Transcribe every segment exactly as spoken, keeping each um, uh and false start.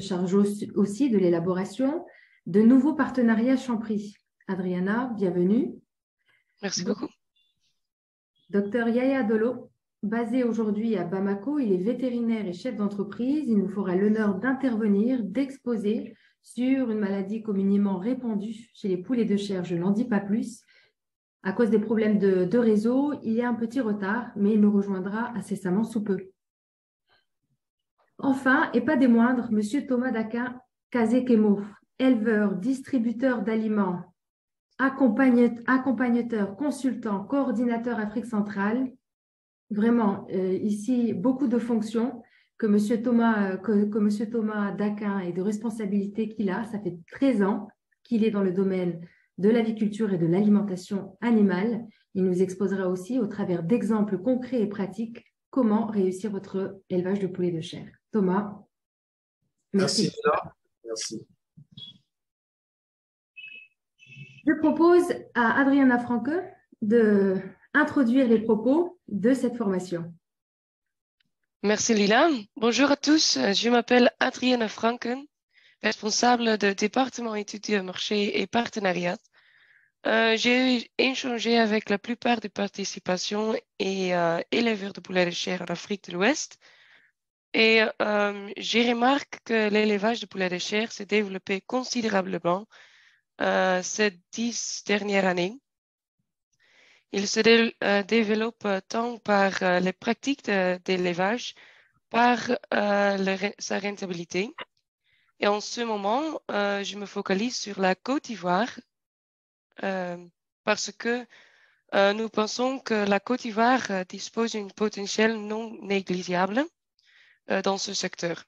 charge aussi de l'élaboration de nouveaux partenariats Champrix. Adriana, bienvenue. Merci Donc, beaucoup. Docteur Yaya Dolo, basé aujourd'hui à Bamako, il est vétérinaire et chef d'entreprise. Il nous fera l'honneur d'intervenir, d'exposer sur une maladie communément répandue chez les poulets de chair. Je n'en dis pas plus. À cause des problèmes de, de réseau, il y a un petit retard, mais il nous rejoindra incessamment sous peu. Enfin, et pas des moindres, Monsieur Thomas Daquin Kazekemo, éleveur, distributeur d'aliments, accompagnateur, consultant, coordinateur Afrique centrale. Vraiment, euh, ici, beaucoup de fonctions que Monsieur Thomas, que, que Monsieur Thomas Daquin et de responsabilités qu'il a. Ça fait treize ans qu'il est dans le domaine de l'aviculture et de l'alimentation animale. Il nous exposera aussi, au travers d'exemples concrets et pratiques, comment réussir votre élevage de poulets de chair. Thomas, merci. Merci, Lina. Merci. Je propose à Adriana Franke de introduire les propos de cette formation. Merci Lila. Bonjour à tous, je m'appelle Adriana Franken, responsable du département études, marché et partenariat. Euh, J'ai échangé avec la plupart des participations et euh, éleveurs de poulets de chair en Afrique de l'Ouest. Et euh, j'ai remarqué que l'élevage de poulets de chair s'est développé considérablement euh, ces dix dernières années. Il se dé euh, développe tant par euh, les pratiques d'élevage, par euh, le, sa rentabilité. Et en ce moment, euh, je me focalise sur la Côte d'Ivoire euh, parce que euh, nous pensons que la Côte d'Ivoire euh, dispose d'un potentiel non négligeable euh, dans ce secteur.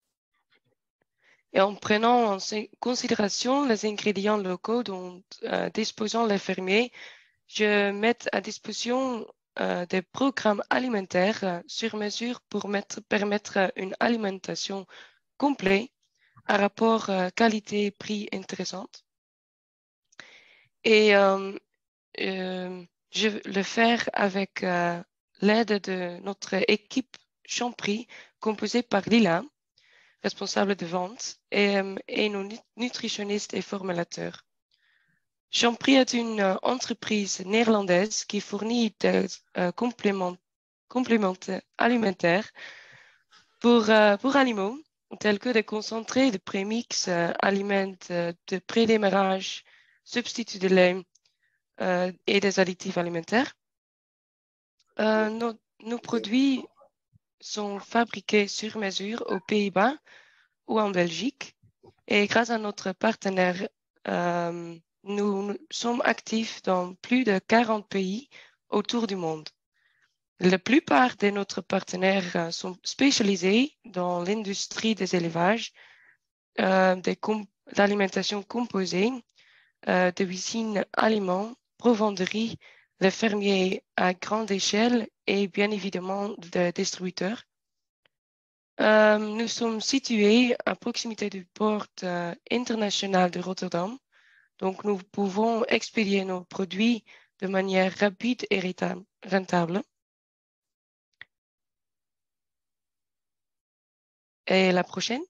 Et en prenant en considération les ingrédients locaux dont euh, disposent les fermiers, je mets à disposition euh, des programmes alimentaires euh, sur mesure pour mettre, permettre une alimentation complète à rapport euh, qualité-prix intéressante. Et euh, euh, je vais le faire avec euh, l'aide de notre équipe Champrix, composée par Lila, responsable de vente, et, euh, et nos nutritionnistes et formulateurs. Champrix est une euh, entreprise néerlandaise qui fournit des euh, compléments, compléments alimentaires pour, euh, pour animaux, tels que des concentrés de prémix, euh, aliments euh, de prédémarrage, substituts de lait euh, et des additifs alimentaires. Euh, nos, nos produits sont fabriqués sur mesure aux Pays-Bas ou en Belgique. Et grâce à notre partenaire, euh, nous, nous sommes actifs dans plus de quarante pays autour du monde. La plupart de nos partenaires euh, sont spécialisés dans l'industrie des élevages, euh, de com l'alimentation composée, euh, de cuisine aliments, provenderie, les fermiers à grande échelle et bien évidemment des distributeurs. Euh, nous sommes situés à proximité du port euh, international de Rotterdam, donc nous pouvons expédier nos produits de manière rapide et rentable. Et la prochaine?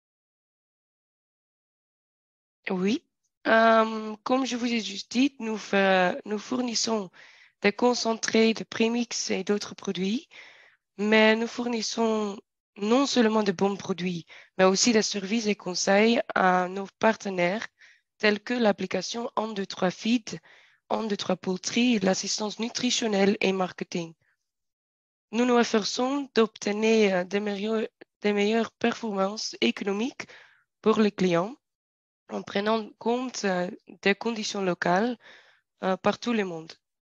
Oui. Euh, comme je vous ai juste dit, nous, nous fournissons des concentrés de prémix et d'autres produits, mais nous fournissons non seulement de bons produits, mais aussi des services et conseils à nos partenaires, tels que l'application un deux trois Feed, un deux trois Poultry, l'assistance nutritionnelle et marketing. Nous nous efforçons d'obtenir des meilleures, des meilleures performances économiques pour les clients en prenant compte euh, des conditions locales euh, partout le monde.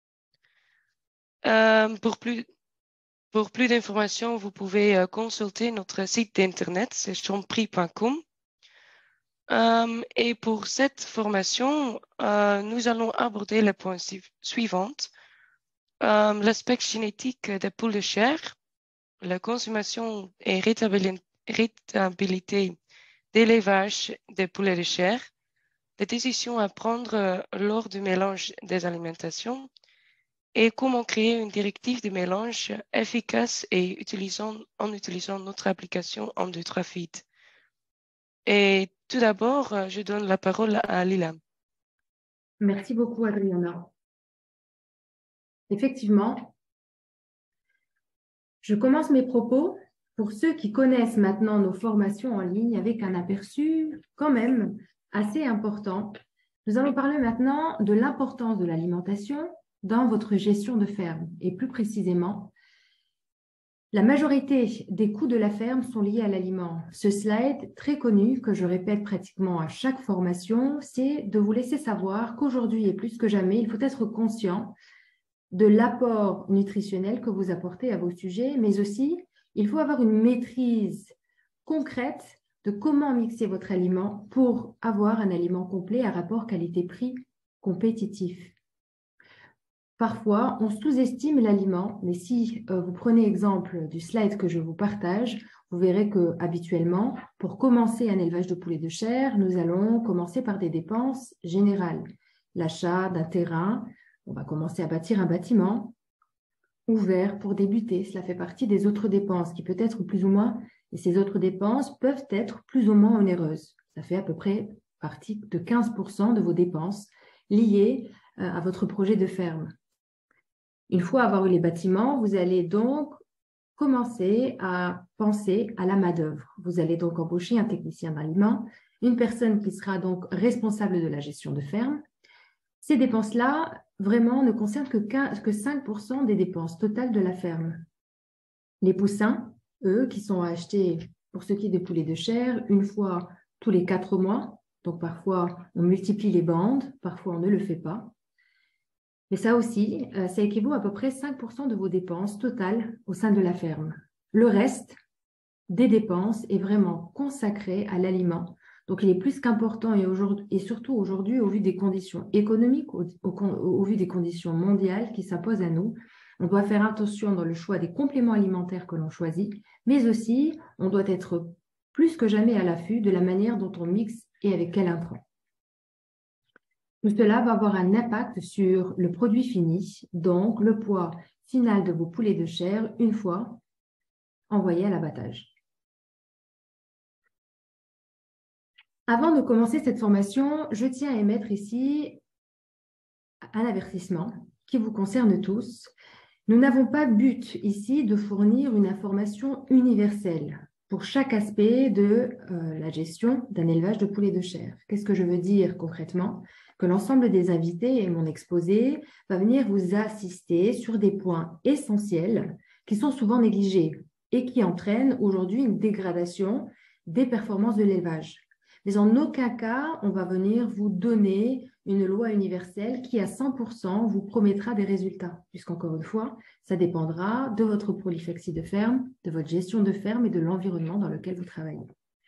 Euh, pour plus Pour plus d'informations, vous pouvez euh, consulter notre site d'internet, c'est champrix point com. Euh, et pour cette formation, euh, nous allons aborder les points suivants. Euh, L'aspect génétique des poules de chair, la consommation et rétabilité d'élevage des poulets de chair, les décisions à prendre euh, lors du mélange des alimentations, et comment créer une directive de mélange efficace et utilisant, en utilisant notre application un deux trois Feed. Et tout d'abord, je donne la parole à Lila. Merci beaucoup, Adriana. Effectivement, je commence mes propos pour ceux qui connaissent maintenant nos formations en ligne avec un aperçu quand même assez important. Nous allons parler maintenant de l'importance de l'alimentation dans votre gestion de ferme et plus précisément, la majorité des coûts de la ferme sont liés à l'aliment. Ce slide très connu que je répète pratiquement à chaque formation, c'est de vous laisser savoir qu'aujourd'hui et plus que jamais, il faut être conscient de l'apport nutritionnel que vous apportez à vos sujets, mais aussi il faut avoir une maîtrise concrète de comment mixer votre aliment pour avoir un aliment complet à rapport qualité-prix compétitif. Parfois, on sous-estime l'aliment, mais si euh, vous prenez exemple du slide que je vous partage, vous verrez que habituellement, pour commencer un élevage de poulets de chair, nous allons commencer par des dépenses générales. L'achat d'un terrain, on va commencer à bâtir un bâtiment ouvert pour débuter. Cela fait partie des autres dépenses qui peut être plus ou moins, et ces autres dépenses peuvent être plus ou moins onéreuses. Ça fait à peu près partie de quinze pour cent de vos dépenses liées euh, à votre projet de ferme. Une fois avoir eu les bâtiments, vous allez donc commencer à penser à la main-d'œuvre. Vous allez donc embaucher un technicien d'aliment, une personne qui sera donc responsable de la gestion de ferme. Ces dépenses-là, vraiment, ne concernent que cinq pour cent des dépenses totales de la ferme. Les poussins, eux, qui sont achetés pour ce qui est des poulets de chair, une fois tous les quatre mois. Donc parfois, on multiplie les bandes, parfois on ne le fait pas. Mais ça aussi, ça équivaut à peu près cinq pour cent de vos dépenses totales au sein de la ferme. Le reste des dépenses est vraiment consacré à l'aliment. Donc, il est plus qu'important et, et surtout aujourd'hui, au vu des conditions économiques, au, au, au vu des conditions mondiales qui s'imposent à nous, on doit faire attention dans le choix des compléments alimentaires que l'on choisit, mais aussi, on doit être plus que jamais à l'affût de la manière dont on mixe et avec quel intrant. Tout cela va avoir un impact sur le produit fini, donc le poids final de vos poulets de chair une fois envoyés à l'abattage. Avant de commencer cette formation, je tiens à émettre ici un avertissement qui vous concerne tous. Nous n'avons pas but ici de fournir une information universelle pour chaque aspect de euh, la gestion d'un élevage de poulets de chair. Qu'est-ce que je veux dire concrètement ? Que l'ensemble des invités et mon exposé va venir vous assister sur des points essentiels qui sont souvent négligés et qui entraînent aujourd'hui une dégradation des performances de l'élevage. Mais en aucun cas, on va venir vous donner une loi universelle qui, à cent pour cent, vous promettra des résultats, puisqu'encore une fois, ça dépendra de votre prolifexie de ferme, de votre gestion de ferme et de l'environnement dans lequel vous travaillez.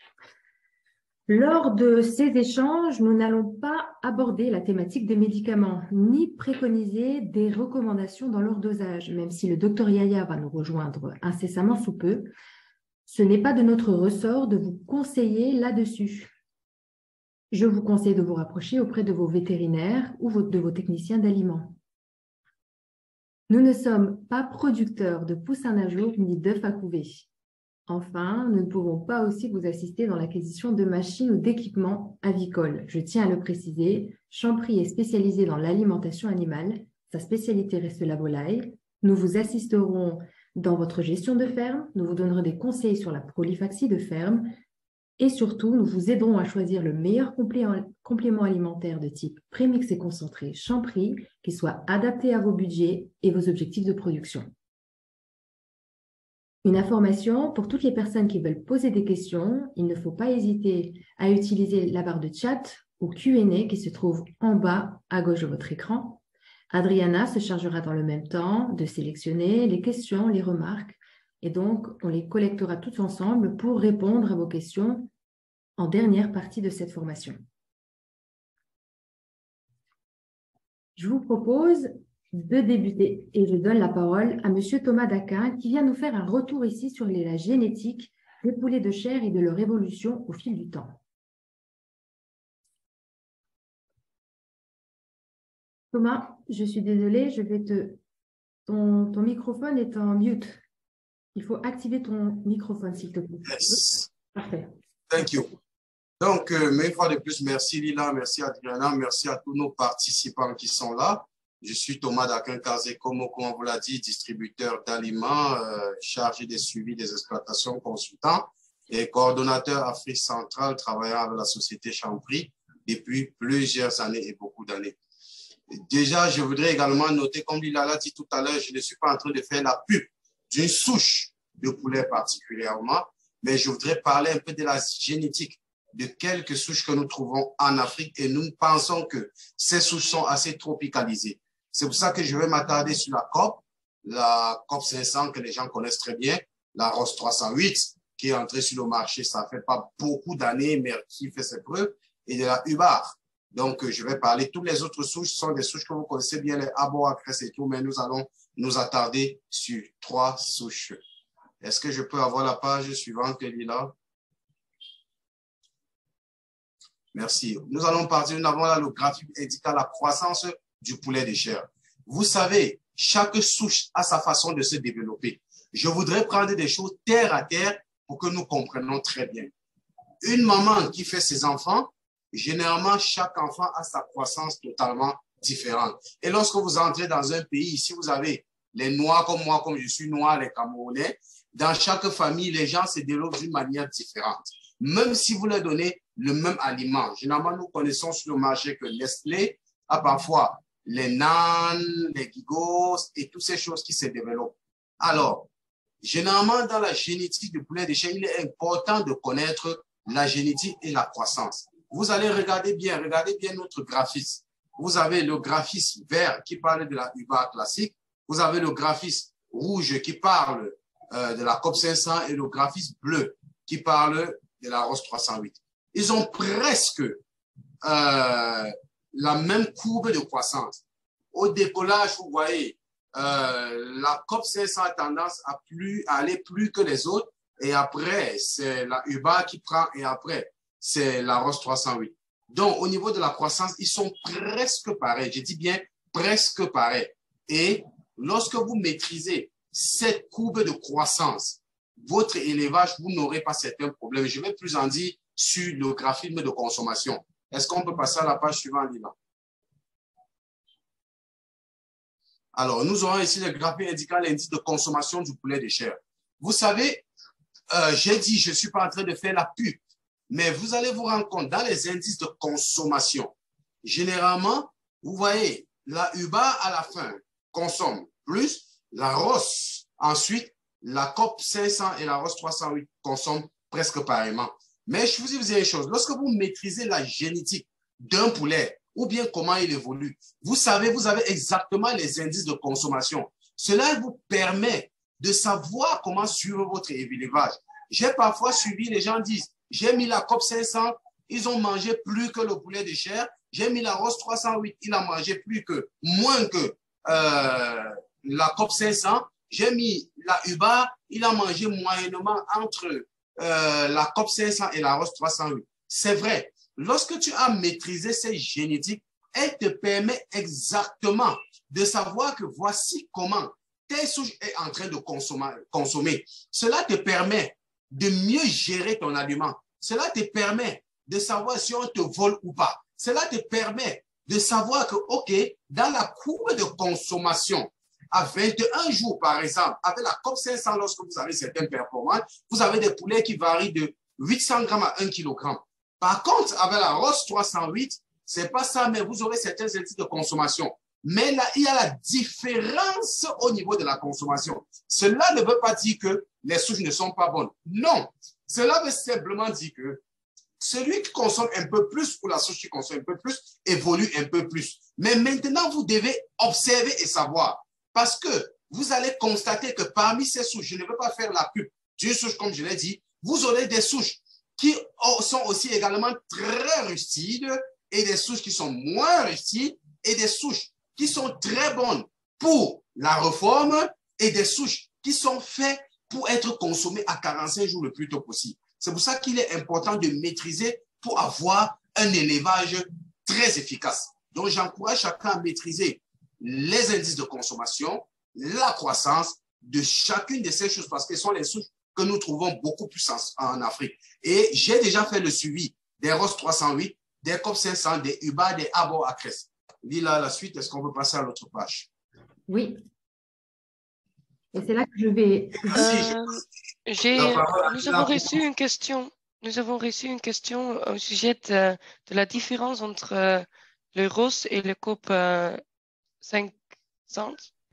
Lors de ces échanges, nous n'allons pas aborder la thématique des médicaments, ni préconiser des recommandations dans leur dosage, même si le docteur Yaya va nous rejoindre incessamment sous peu. Ce n'est pas de notre ressort de vous conseiller là-dessus. Je vous conseille de vous rapprocher auprès de vos vétérinaires ou de vos techniciens d'aliments. Nous ne sommes pas producteurs de poussins à jour ni d'œufs à couver. Enfin, nous ne pouvons pas aussi vous assister dans l'acquisition de machines ou d'équipements avicoles. Je tiens à le préciser, Champry est spécialisé dans l'alimentation animale. Sa spécialité reste la volaille. Nous vous assisterons dans votre gestion de ferme. Nous vous donnerons des conseils sur la prolifaxie de ferme. Et surtout, nous vous aiderons à choisir le meilleur complément alimentaire de type prémix et concentré Champry qui soit adapté à vos budgets et vos objectifs de production. Une information pour toutes les personnes qui veulent poser des questions, il ne faut pas hésiter à utiliser la barre de chat ou Q and A qui se trouve en bas à gauche de votre écran. Adriana se chargera dans le même temps de sélectionner les questions, les remarques, et donc on les collectera toutes ensemble pour répondre à vos questions en dernière partie de cette formation. Je vous propose de débuter et je donne la parole à Monsieur Thomas Daquin qui vient nous faire un retour ici sur la génétique des poulets de chair et de leur évolution au fil du temps. Thomas, je suis désolée, je vais te... Ton, ton microphone est en mute. Il faut activer ton microphone, s'il te plaît. Yes. Parfait. Thank you. Donc, euh, mais une fois de plus, merci Lila, merci Adriana, merci à tous nos participants qui sont là. Je suis Thomas Dakin-Kazé, comme on vous l'a dit, distributeur d'aliments, euh, chargé des suivis des exploitations, consultant et coordonnateur Afrique centrale, travaillant avec la société Champris depuis plusieurs années et beaucoup d'années. Déjà, je voudrais également noter, comme Lila l'a dit tout à l'heure, je ne suis pas en train de faire la pub d'une souche de poulet particulièrement, mais je voudrais parler un peu de la génétique de quelques souches que nous trouvons en Afrique et nous pensons que ces souches sont assez tropicalisées. C'est pour ça que je vais m'attarder sur la COP, la COP cinq cents que les gens connaissent très bien, la Ross trois cent huit qui est entrée sur le marché, ça fait pas beaucoup d'années, mais qui fait ses preuves, et de la Hubar. Donc, je vais parler. Toutes les autres souches sont des souches que vous connaissez bien, les Aboacres et tout, mais nous allons nous attarder sur trois souches. Est-ce que je peux avoir la page suivante, Lila? Merci. Nous allons partir. Nous avons là le graphique indiquant la croissance du poulet de chair. Vous savez, chaque souche a sa façon de se développer. Je voudrais prendre des choses terre à terre pour que nous comprenions très bien. Une maman qui fait ses enfants, généralement, chaque enfant a sa croissance totalement différente. Et lorsque vous entrez dans un pays, ici, vous avez les Noirs comme moi, comme je suis noir, les Camerounais. Dans chaque famille, les gens se développent d'une manière différente. Même si vous leur donnez le même aliment. Généralement, nous connaissons sur le marché que Nestlé a parfois les nanes, les gigos et toutes ces choses qui se développent. Alors, généralement, dans la génétique du poulet de chair, il est important de connaître la génétique et la croissance. Vous allez regarder bien, regardez bien notre graphisme. Vous avez le graphisme vert qui parle de la Hubar classique. Vous avez le graphisme rouge qui parle euh, de la COP cinq cents et le graphisme bleu qui parle de la Ross trois cent huit. Ils ont presque euh, la même courbe de croissance. Au décollage, vous voyez, euh, la COP cinq cents a tendance à, plus, à aller plus que les autres. Et après, c'est la Hubar qui prend et après, c'est la Ross trois cent huit. Donc, au niveau de la croissance, ils sont presque pareils. Je dis bien presque pareils. Et lorsque vous maîtrisez cette courbe de croissance, votre élevage, vous n'aurez pas certains problèmes. Je vais plus en dire sur le graphisme de consommation. Est-ce qu'on peut passer à la page suivante, Lila? Alors, nous aurons ici le graphique indiquant l'indice de consommation du poulet de chair. Vous savez, euh, j'ai dit, je ne suis pas en train de faire la pub, mais vous allez vous rendre compte, dans les indices de consommation, généralement, vous voyez, la Hubar à la fin consomme plus, la Ross, ensuite, la COP cinq cents et la Ross trois cent huit consomment presque pareillement. Mais je vous dis une chose, lorsque vous maîtrisez la génétique d'un poulet, ou bien comment il évolue, vous savez, vous avez exactement les indices de consommation. Cela vous permet de savoir comment suivre votre élevage. J'ai parfois suivi, les gens disent, j'ai mis la COP cinq cents, ils ont mangé plus que le poulet de chair. J'ai mis la Ross trois cent huit, il a mangé plus que, moins que euh, la COP cinq cents. J'ai mis la Hubar, il a mangé moyennement entre euh, la COP cinq cents et la Ross trois cent huit. C'est vrai, lorsque tu as maîtrisé ces génétiques, elle te permet exactement de savoir que voici comment tes souches est en train de consommer, consommer. Cela te permet de mieux gérer ton aliment. Cela te permet de savoir si on te vole ou pas. Cela te permet de savoir que, OK, dans la courbe de consommation, à vingt et un jours, par exemple, avec la COP cinq cents, lorsque vous avez certaines performances, vous avez des poulets qui varient de huit cents grammes à un kilogramme. Par contre, avec la Ross trois cent huit, c'est pas ça, mais vous aurez certains indices de consommation. Mais là, il y a la différence au niveau de la consommation. Cela ne veut pas dire que les souches ne sont pas bonnes. Non. Cela veut simplement dire que celui qui consomme un peu plus ou la souche qui consomme un peu plus évolue un peu plus. Mais maintenant, vous devez observer et savoir. Parce que vous allez constater que parmi ces souches, je ne veux pas faire la pub d'une souche, comme je l'ai dit, vous aurez des souches qui sont aussi également très rustiques et des souches qui sont moins rustiques et des souches qui sont très bonnes pour la reforme et des souches qui sont faites pour être consommées à quarante-cinq jours le plus tôt possible. C'est pour ça qu'il est important de maîtriser pour avoir un élevage très efficace. Donc, j'encourage chacun à maîtriser les indices de consommation, la croissance de chacune de ces choses parce que ce sont les souches que nous trouvons beaucoup plus en, en Afrique. Et j'ai déjà fait le suivi des Ross trois cent huit, des C O P cinq cents, des U B A, des Arbor Acres. Lis là la suite, est-ce qu'on peut passer à l'autre page? Oui. Et c'est là que je vais… Euh, j'ai, nous avons reçu une question. Nous avons reçu une question au sujet de, de la différence entre euh, le Ross et le C O P euh, cinq cents.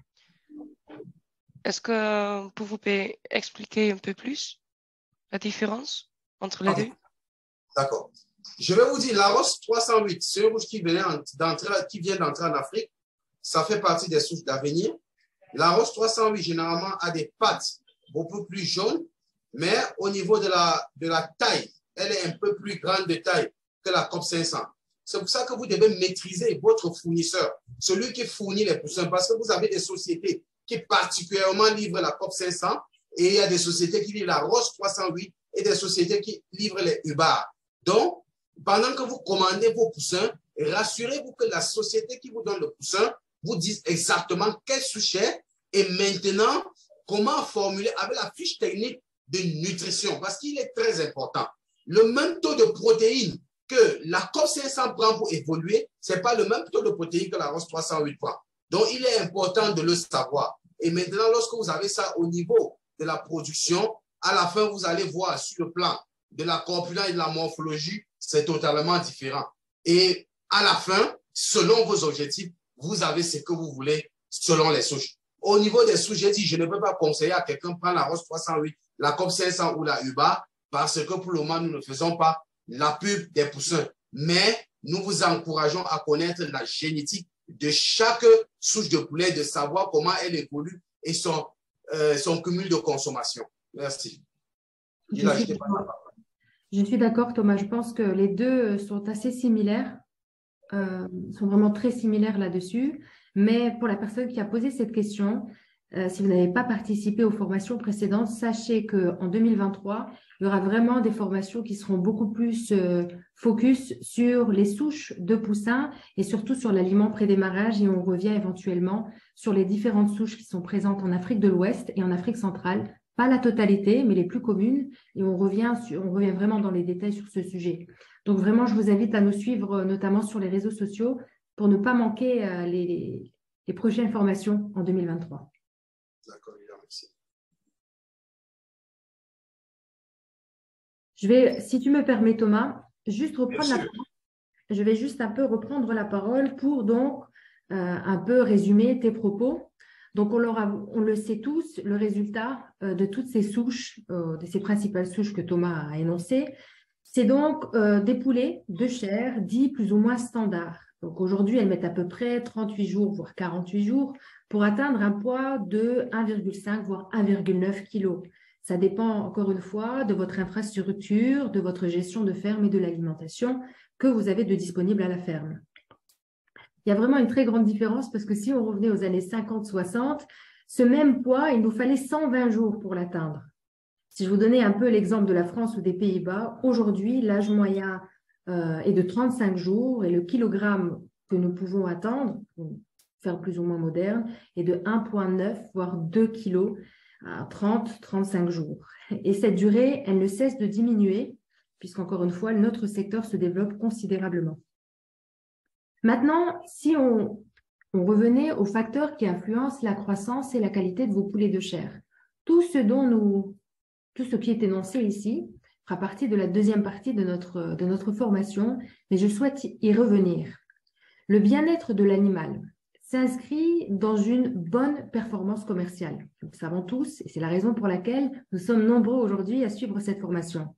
Est-ce que vous pouvez expliquer un peu plus la différence entre les okay. deux? D'accord. Je vais vous dire, la Ross trois cent huit, ce rouge qui, qui vient d'entrer en Afrique, ça fait partie des souches d'avenir. La Ross trois cent huit, généralement, a des pattes beaucoup plus jaunes, mais au niveau de la, de la taille, elle est un peu plus grande de taille que la C O P cinq cents. C'est pour ça que vous devez maîtriser votre fournisseur, celui qui fournit les poussins, parce que vous avez des sociétés qui particulièrement livrent la C O P cinq cents et il y a des sociétés qui livrent la Ross trois cent huit et des sociétés qui livrent les U B A. Donc, pendant que vous commandez vos poussins, rassurez-vous que la société qui vous donne le poussin vous dise exactement quelle souche est et maintenant, comment formuler avec la fiche technique de nutrition, parce qu'il est très important. Le même taux de protéines que la C O P cinq cents prend pour évoluer, ce n'est pas le même taux de protéines que la Ross trois cent huit prend. Donc, il est important de le savoir. Et maintenant, lorsque vous avez ça au niveau de la production, à la fin, vous allez voir sur le plan de la corpulence et de la morphologie, c'est totalement différent. Et à la fin, selon vos objectifs, vous avez ce que vous voulez selon les souches. Au niveau des souches, j'ai dit, je ne peux pas conseiller à quelqu'un de prendre la Ross trois cent huit, la C O P cinq cents ou la U B A, parce que pour le moment, nous ne faisons pas la pub des poussins. Mais nous vous encourageons à connaître la génétique de chaque souche de poulet, de savoir comment elle évolue et son, euh, son cumul de consommation. Merci. Je suis, je suis d'accord, Thomas. Je pense que les deux sont assez similaires, euh, sont vraiment très similaires là-dessus. Mais pour la personne qui a posé cette question, euh, si vous n'avez pas participé aux formations précédentes, sachez qu'en deux mille vingt-trois, il y aura vraiment des formations qui seront beaucoup plus euh, focus sur les souches de poussins et surtout sur l'aliment pré-démarrage. Et on revient éventuellement sur les différentes souches qui sont présentes en Afrique de l'Ouest et en Afrique centrale. Pas la totalité, mais les plus communes. Et on revient, sur, on revient vraiment dans les détails sur ce sujet. Donc vraiment, je vous invite à nous suivre, notamment sur les réseaux sociaux, pour ne pas manquer euh, les, les prochaines formations en deux mille vingt-trois. D'accord, merci. Je vais, si tu me permets, Thomas, juste reprendre la parole. Je vais juste un peu reprendre la parole pour donc euh, un peu résumer tes propos. Donc, on, leur a, on le sait tous, le résultat euh, de toutes ces souches, euh, de ces principales souches que Thomas a énoncées, c'est donc euh, des poulets de chair dits plus ou moins standards. Donc, aujourd'hui, elles mettent à peu près trente-huit jours, voire quarante-huit jours pour atteindre un poids de un virgule cinq, voire un virgule neuf kilos. Ça dépend, encore une fois, de votre infrastructure, de votre gestion de ferme et de l'alimentation que vous avez de disponible à la ferme. Il y a vraiment une très grande différence parce que si on revenait aux années cinquante soixante, ce même poids, il nous fallait cent vingt jours pour l'atteindre. Si je vous donnais un peu l'exemple de la France ou des Pays-Bas, aujourd'hui, l'âge moyen euh, est de trente-cinq jours et le kilogramme que nous pouvons atteindre, pour faire plus ou moins moderne, est de un virgule neuf, voire deux kilos à trente à trente-cinq jours. Et cette durée, elle ne cesse de diminuer puisqu'encore une fois, notre secteur se développe considérablement. Maintenant, si on, on revenait aux facteurs qui influencent la croissance et la qualité de vos poulets de chair, tout ce dont nous, tout ce qui est énoncé ici fera partie de la deuxième partie de notre, de notre formation, mais je souhaite y revenir. Le bien-être de l'animal s'inscrit dans une bonne performance commerciale. Nous le savons tous, et c'est la raison pour laquelle nous sommes nombreux aujourd'hui à suivre cette formation.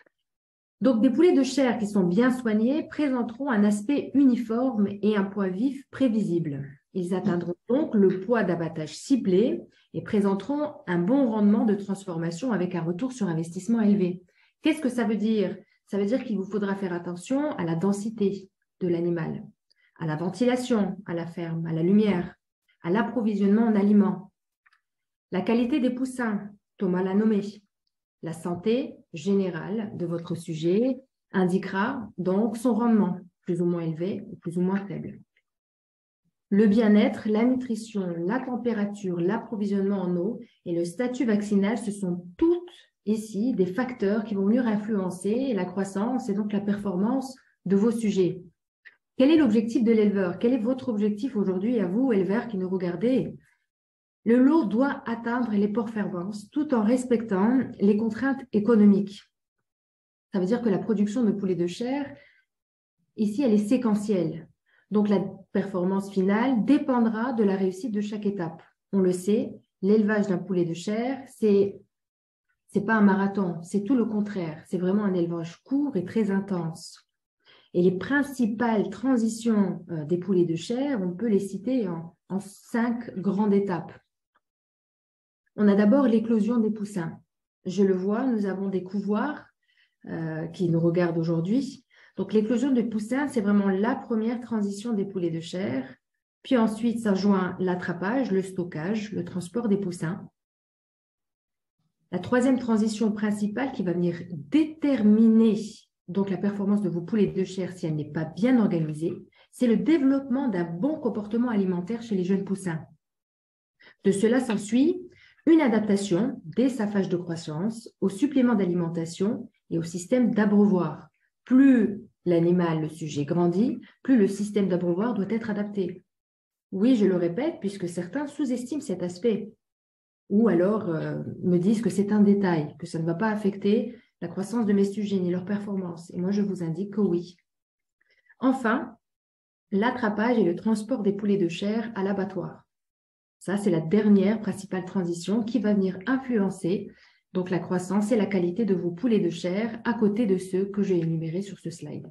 Donc, des poulets de chair qui sont bien soignés présenteront un aspect uniforme et un poids vif prévisible. Ils atteindront donc le poids d'abattage ciblé et présenteront un bon rendement de transformation avec un retour sur investissement élevé. Qu'est-ce que ça veut dire? Ça veut dire qu'il vous faudra faire attention à la densité de l'animal, à la ventilation à la ferme, à la lumière, à l'approvisionnement en aliments. La qualité des poussins, Thomas l'a nommé. La santé générale de votre sujet indiquera donc son rendement, plus ou moins élevé ou plus ou moins faible. Le bien-être, la nutrition, la température, l'approvisionnement en eau et le statut vaccinal, ce sont toutes ici des facteurs qui vont venir influencer la croissance et donc la performance de vos sujets. Quel est l'objectif de l'éleveur? Quel est votre objectif aujourd'hui à vous, éleveurs qui nous regardez? Le lot doit atteindre les performances tout en respectant les contraintes économiques. Ça veut dire que la production de poulet de chair, ici, elle est séquentielle. Donc, la performance finale dépendra de la réussite de chaque étape. On le sait, l'élevage d'un poulet de chair, c'est c'est pas un marathon, c'est tout le contraire. C'est vraiment un élevage court et très intense. Et les principales transitions euh, des poulets de chair, on peut les citer en, en cinq grandes étapes. On a d'abord l'éclosion des poussins. Je le vois, nous avons des couvoirs euh, qui nous regardent aujourd'hui. Donc, l'éclosion des poussins, c'est vraiment la première transition des poulets de chair. Puis ensuite, ça joint l'attrapage, le stockage, le transport des poussins. La troisième transition principale qui va venir déterminer donc la performance de vos poulets de chair si elle n'est pas bien organisée, c'est le développement d'un bon comportement alimentaire chez les jeunes poussins. De cela s'ensuit une adaptation dès sa phase de croissance aux suppléments d'alimentation et au système d'abreuvoir. Plus l'animal, le sujet grandit, plus le système d'abreuvoir doit être adapté. Oui, je le répète, puisque certains sous-estiment cet aspect. Ou alors euh, me disent que c'est un détail, que ça ne va pas affecter la croissance de mes sujets ni leur performance. Et moi, je vous indique que oui. Enfin, l'attrapage et le transport des poulets de chair à l'abattoir. Ça, c'est la dernière principale transition qui va venir influencer donc la croissance et la qualité de vos poulets de chair à côté de ceux que j'ai énumérés sur ce slide.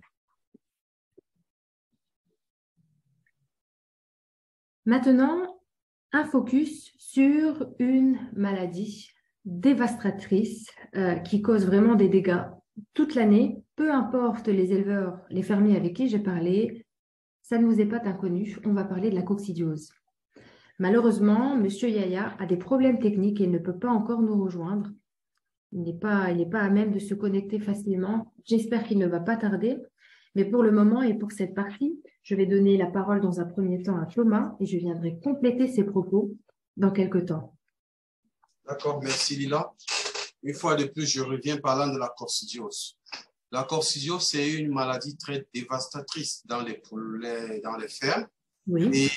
Maintenant, un focus sur une maladie dévastatrice euh, qui cause vraiment des dégâts toute l'année, peu importe les éleveurs, les fermiers avec qui j'ai parlé, ça ne nous est pas inconnu, on va parler de la coccidiose. Malheureusement, M. Yaya a des problèmes techniques et il ne peut pas encore nous rejoindre. Il n'est pas, il n'est pas à même de se connecter facilement. J'espère qu'il ne va pas tarder. Mais pour le moment et pour cette partie, je vais donner la parole dans un premier temps à Thomas et je viendrai compléter ses propos dans quelques temps. D'accord, merci Lila. Une fois de plus, je reviens parlant de la coccidiose. La coccidiose, c'est une maladie très dévastatrice dans les poulets, dans les fermes. Oui. Et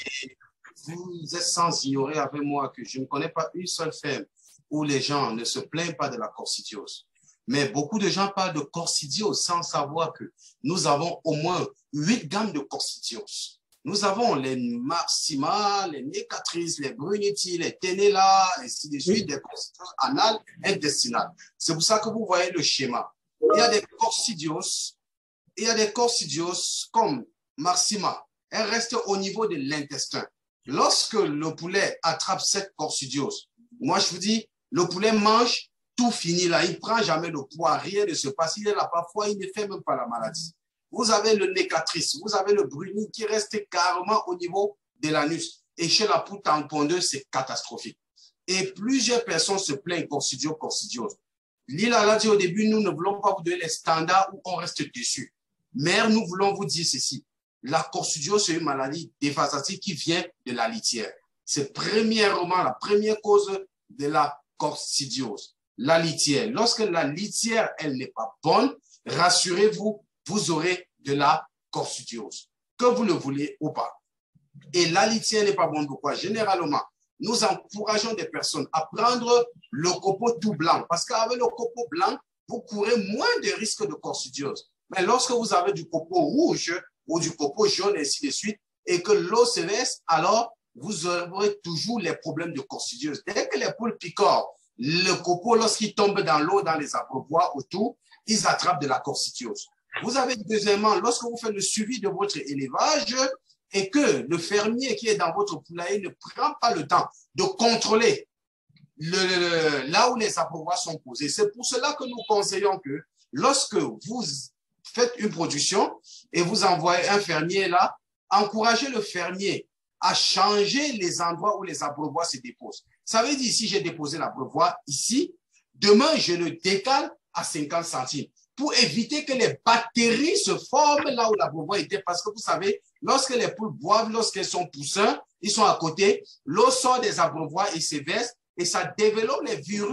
vous êtes sans ignorer avec moi que je ne connais pas une seule ferme où les gens ne se plaignent pas de la coccidiose. Mais beaucoup de gens parlent de coccidiose sans savoir que nous avons au moins huit gammes de coccidiose. Nous avons les Maxima, les Nécatrices, les Bruniti, les Tenella, ainsi de suite, des coccidioses anales et intestinales. C'est pour ça que vous voyez le schéma. Il y a des coccidioses, il y a des coccidioses comme Maxima. Elle reste au niveau de l'intestin. Lorsque le poulet attrape cette coccidiose, moi je vous dis, le poulet mange tout fini là, il ne prend jamais le poids, rien ne se passe. Il est là parfois, il ne fait même pas la maladie. Vous avez le Nécatrice, vous avez le Bruni qui reste carrément au niveau de l'anus. Et chez la poule tamponneuse, c'est catastrophique. Et plusieurs personnes se plaignent coccidiose, coccidiose. Lila l'a dit au début, nous ne voulons pas vous donner les standards où on reste dessus. Mais nous voulons vous dire ceci. La coccidiose, c'est une maladie dévastatrice qui vient de la litière. C'est premièrement la première cause de la coccidiose. La litière. Lorsque la litière, elle n'est pas bonne, rassurez-vous, vous aurez de la coccidiose, que vous le voulez ou pas. Et la litière n'est pas bonne. Pourquoi? Généralement, nous encourageons des personnes à prendre le copeau tout blanc, parce qu'avec le copeau blanc, vous courez moins de risques de coccidiose. Mais lorsque vous avez du copeau rouge ou du copeau jaune, et ainsi de suite, et que l'eau se verse, alors vous aurez toujours les problèmes de coccidiose. Dès que les poules picorent le copeau, lorsqu'il tombe dans l'eau, dans les abreuvoirs autour, ils attrapent de la coccidiose. Vous avez deuxièmement, lorsque vous faites le suivi de votre élevage et que le fermier qui est dans votre poulailler ne prend pas le temps de contrôler le, le, là où les abreuvoirs sont posés. C'est pour cela que nous conseillons que lorsque vous faites une production et vous envoyez un fermier là, encouragez le fermier à changer les endroits où les abreuvoirs se déposent. Ça veut dire, si j'ai déposé l'abreuvoir ici, demain, je le décale à cinquante centimes pour éviter que les bactéries se forment là où l'abreuvoir était. Parce que vous savez, lorsque les poules boivent, lorsqu'elles sont poussins, ils sont à côté, l'eau sort des abreuvoirs et se verse et ça développe les virus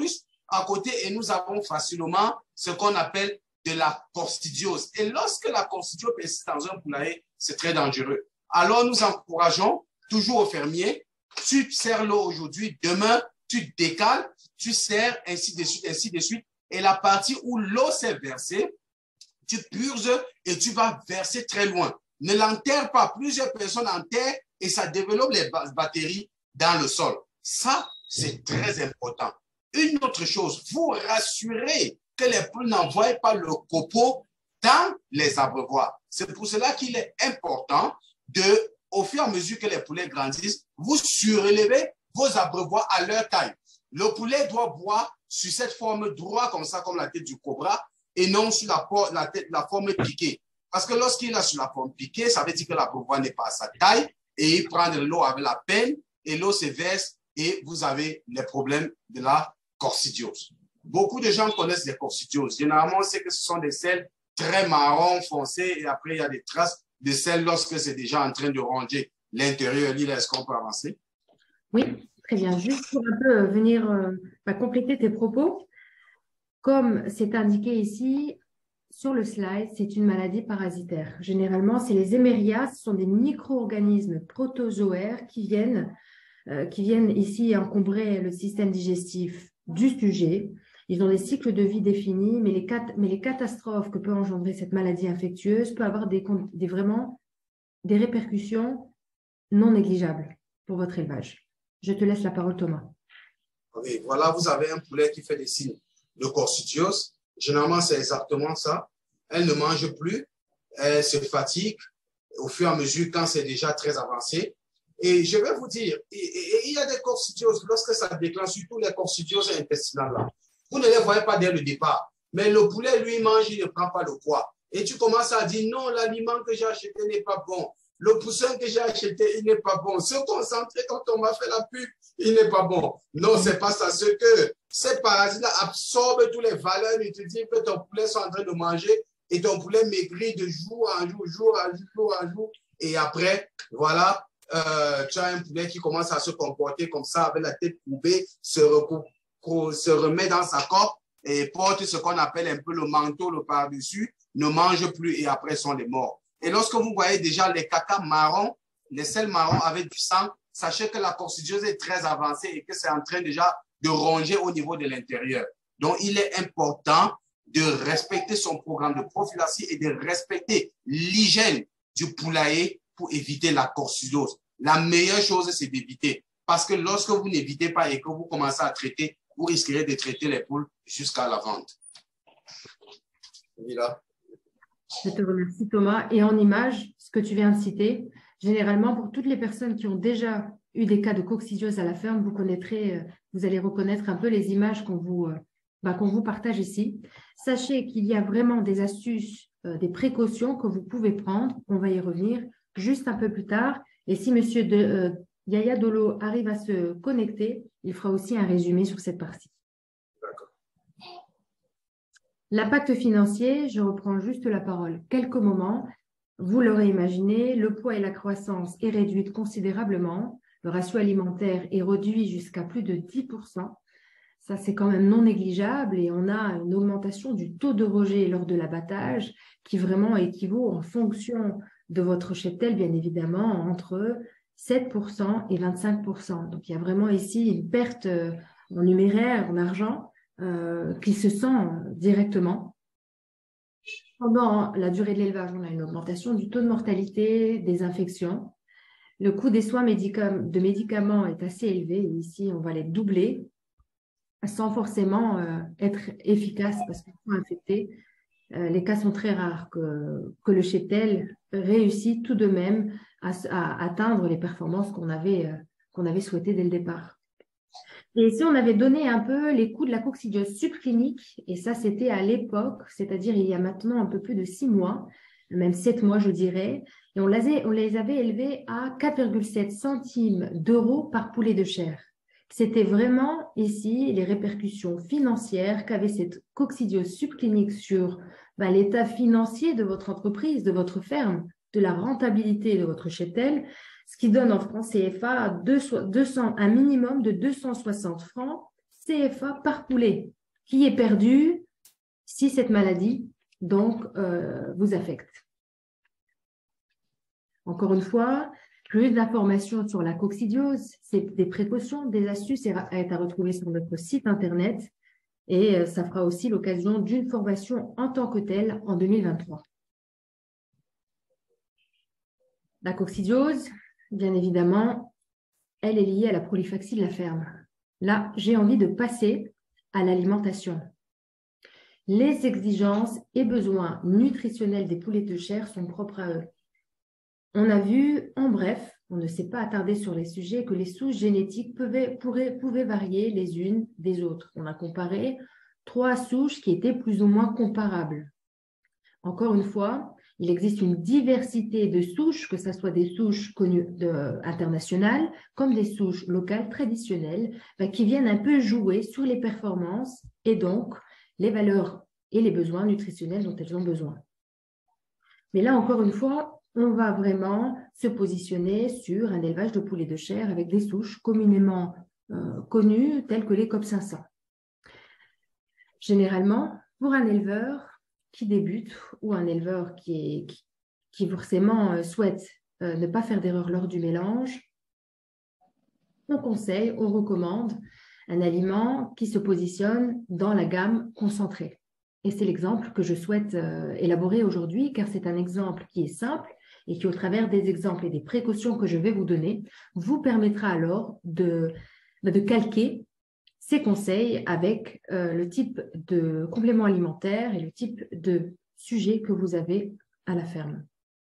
à côté et nous avons facilement ce qu'on appelle de la coccidiose. Et lorsque la coccidiose persiste dans un poulailler, c'est très dangereux. Alors, nous encourageons toujours aux fermiers, tu sers l'eau aujourd'hui, demain, tu décales, tu sers, ainsi de suite, ainsi de suite. Et la partie où l'eau s'est versée, tu purges et tu vas verser très loin. Ne l'enterre pas. Plusieurs personnes enterrent et ça développe les bactéries dans le sol. Ça, c'est très important. Une autre chose, vous rassurez que les poules n'envoient pas le copeau dans les abreuvoirs. C'est pour cela qu'il est important de, au fur et à mesure que les poulets grandissent, vous surélevez vos abreuvoirs à leur taille. Le poulet doit boire sur cette forme droite comme ça, comme la tête du cobra, et non sur la, la, tête, la forme piquée. Parce que lorsqu'il est sur la forme piquée, ça veut dire que l'abreuvoir n'est pas à sa taille, et il prend de l'eau avec la peine, et l'eau se verse, et vous avez les problèmes de la coccidiose. Beaucoup de gens connaissent les coccidioses. Généralement, c'est que ce sont des selles très marron foncées, et après, il y a des traces de sel lorsque c'est déjà en train de ronger l'intérieur. Lila, est-ce qu'on peut avancer? Oui, très bien. Juste pour un peu venir euh, bah, compléter tes propos, comme c'est indiqué ici sur le slide, c'est une maladie parasitaire. Généralement, c'est les hémérias, ce sont des micro-organismes protozoaires qui viennent, euh, qui viennent ici encombrer le système digestif du sujet. Ils ont des cycles de vie définis, mais les, cat mais les catastrophes que peut engendrer cette maladie infectieuse peuvent avoir des, des, vraiment des répercussions non négligeables pour votre élevage. Je te laisse la parole, Thomas. Oui, voilà, vous avez un poulet qui fait des signes de coccidiose. Généralement, c'est exactement ça. Elle ne mange plus, elle se fatigue au fur et à mesure quand c'est déjà très avancé. Et je vais vous dire, il y a des coccidioses, lorsque ça déclenche, surtout les coccidioses intestinales là. Vous ne les voyez pas dès le départ. Mais le poulet, lui, mange, il ne prend pas le poids. Et tu commences à dire, non, l'aliment que j'ai acheté n'est pas bon. Le poussin que j'ai acheté, il n'est pas bon. Se concentrer quand on m'a fait la pub, il n'est pas bon. Non, c'est pas ça. Ce que ces parasites-là absorbent toutes les valeurs nutritives que ton poulet sont en train de manger et ton poulet maigrit de jour en jour, jour en jour, jour en jour. Et après, voilà, euh, tu as un poulet qui commence à se comporter comme ça, avec la tête courbée, se recoupe, se remet dans sa coque et porte ce qu'on appelle un peu le manteau, le par-dessus, ne mange plus et après sont les morts. Et lorsque vous voyez déjà les caca marrons, les selles marrons avec du sang, sachez que la coccidiose est très avancée et que c'est en train déjà de ronger au niveau de l'intérieur. Donc, il est important de respecter son programme de prophylaxie et de respecter l'hygiène du poulailler pour éviter la coccidiose. La meilleure chose, c'est d'éviter. Parce que lorsque vous n'évitez pas et que vous commencez à traiter, vous risquerez de traiter les poules jusqu'à la vente. Là. Je te remercie, Thomas. Et en image, ce que tu viens de citer, généralement, pour toutes les personnes qui ont déjà eu des cas de coccidiose à la ferme, vous connaîtrez, vous allez reconnaître un peu les images qu'on vous, bah, qu'on vous partage ici. Sachez qu'il y a vraiment des astuces, euh, des précautions que vous pouvez prendre. On va y revenir juste un peu plus tard. Et si monsieur de, euh, Yaya Dolo arrive à se connecter, il fera aussi un résumé sur cette partie. L'impact financier, je reprends juste la parole. Quelques moments, vous l'aurez imaginé, le poids et la croissance est réduite considérablement. Le ratio alimentaire est réduit jusqu'à plus de dix pour cent. Ça, c'est quand même non négligeable et on a une augmentation du taux de rejet lors de l'abattage qui vraiment équivaut en fonction de votre cheptel, bien évidemment, entre sept pour cent et vingt-cinq pour cent. Donc, il y a vraiment ici une perte en numéraire, en argent, euh, qui se sent directement. Pendant la durée de l'élevage, on a une augmentation du taux de mortalité, des infections. Le coût des soins médicam- de médicaments est assez élevé. Ici, on va les doubler sans forcément euh, être efficace parce qu'ils sont infectés. Euh, les cas sont très rares que, que le cheptel réussit tout de même à, à atteindre les performances qu'on avait, euh, qu'on avait souhaitées dès le départ. Et ici, on avait donné un peu les coûts de la coccidiose subclinique, et ça, c'était à l'époque, c'est-à-dire il y a maintenant un peu plus de six mois, même sept mois, je dirais, et on les, on les avait élevés à quatre virgule sept centimes d'euros par poulet de chair. C'était vraiment ici les répercussions financières qu'avait cette coccidiose subclinique sur ben, l'état financier de votre entreprise, de votre ferme, de la rentabilité de votre cheptel, ce qui donne en francs C F A deux cents, un minimum de deux cent soixante francs C F A par poulet. qui est perdu si cette maladie donc, euh, vous affecte. Encore une fois, plus d'informations sur la coccidiose, c'est des précautions, des astuces à être à retrouver sur notre site internet et ça fera aussi l'occasion d'une formation en tant que telle en deux mille vingt-trois. La coccidiose, bien évidemment, elle est liée à la polyfaxie de la ferme. Là, j'ai envie de passer à l'alimentation. Les exigences et besoins nutritionnels des poulets de chair sont propres à eux. On a vu, en bref, on ne s'est pas attardé sur les sujets, que les souches génétiques pouvaient, pourraient, pouvaient varier les unes des autres. On a comparé trois souches qui étaient plus ou moins comparables. Encore une fois, il existe une diversité de souches, que ce soit des souches connues de, internationales, comme des souches locales traditionnelles, ben, qui viennent un peu jouer sur les performances et donc les valeurs et les besoins nutritionnels dont elles ont besoin. Mais là, encore une fois, on va vraiment se positionner sur un élevage de poulets de chair avec des souches communément euh, connues telles que les C O P cinq cents. Généralement, pour un éleveur qui débute ou un éleveur qui, est, qui, qui forcément euh, souhaite euh, ne pas faire d'erreur lors du mélange, on conseille, on recommande un aliment qui se positionne dans la gamme concentrée. Et c'est l'exemple que je souhaite euh, élaborer aujourd'hui, car c'est un exemple qui est simple et qui, au travers des exemples et des précautions que je vais vous donner, vous permettra alors de, de calquer ces conseils avec euh, le type de complément alimentaire et le type de sujet que vous avez à la ferme.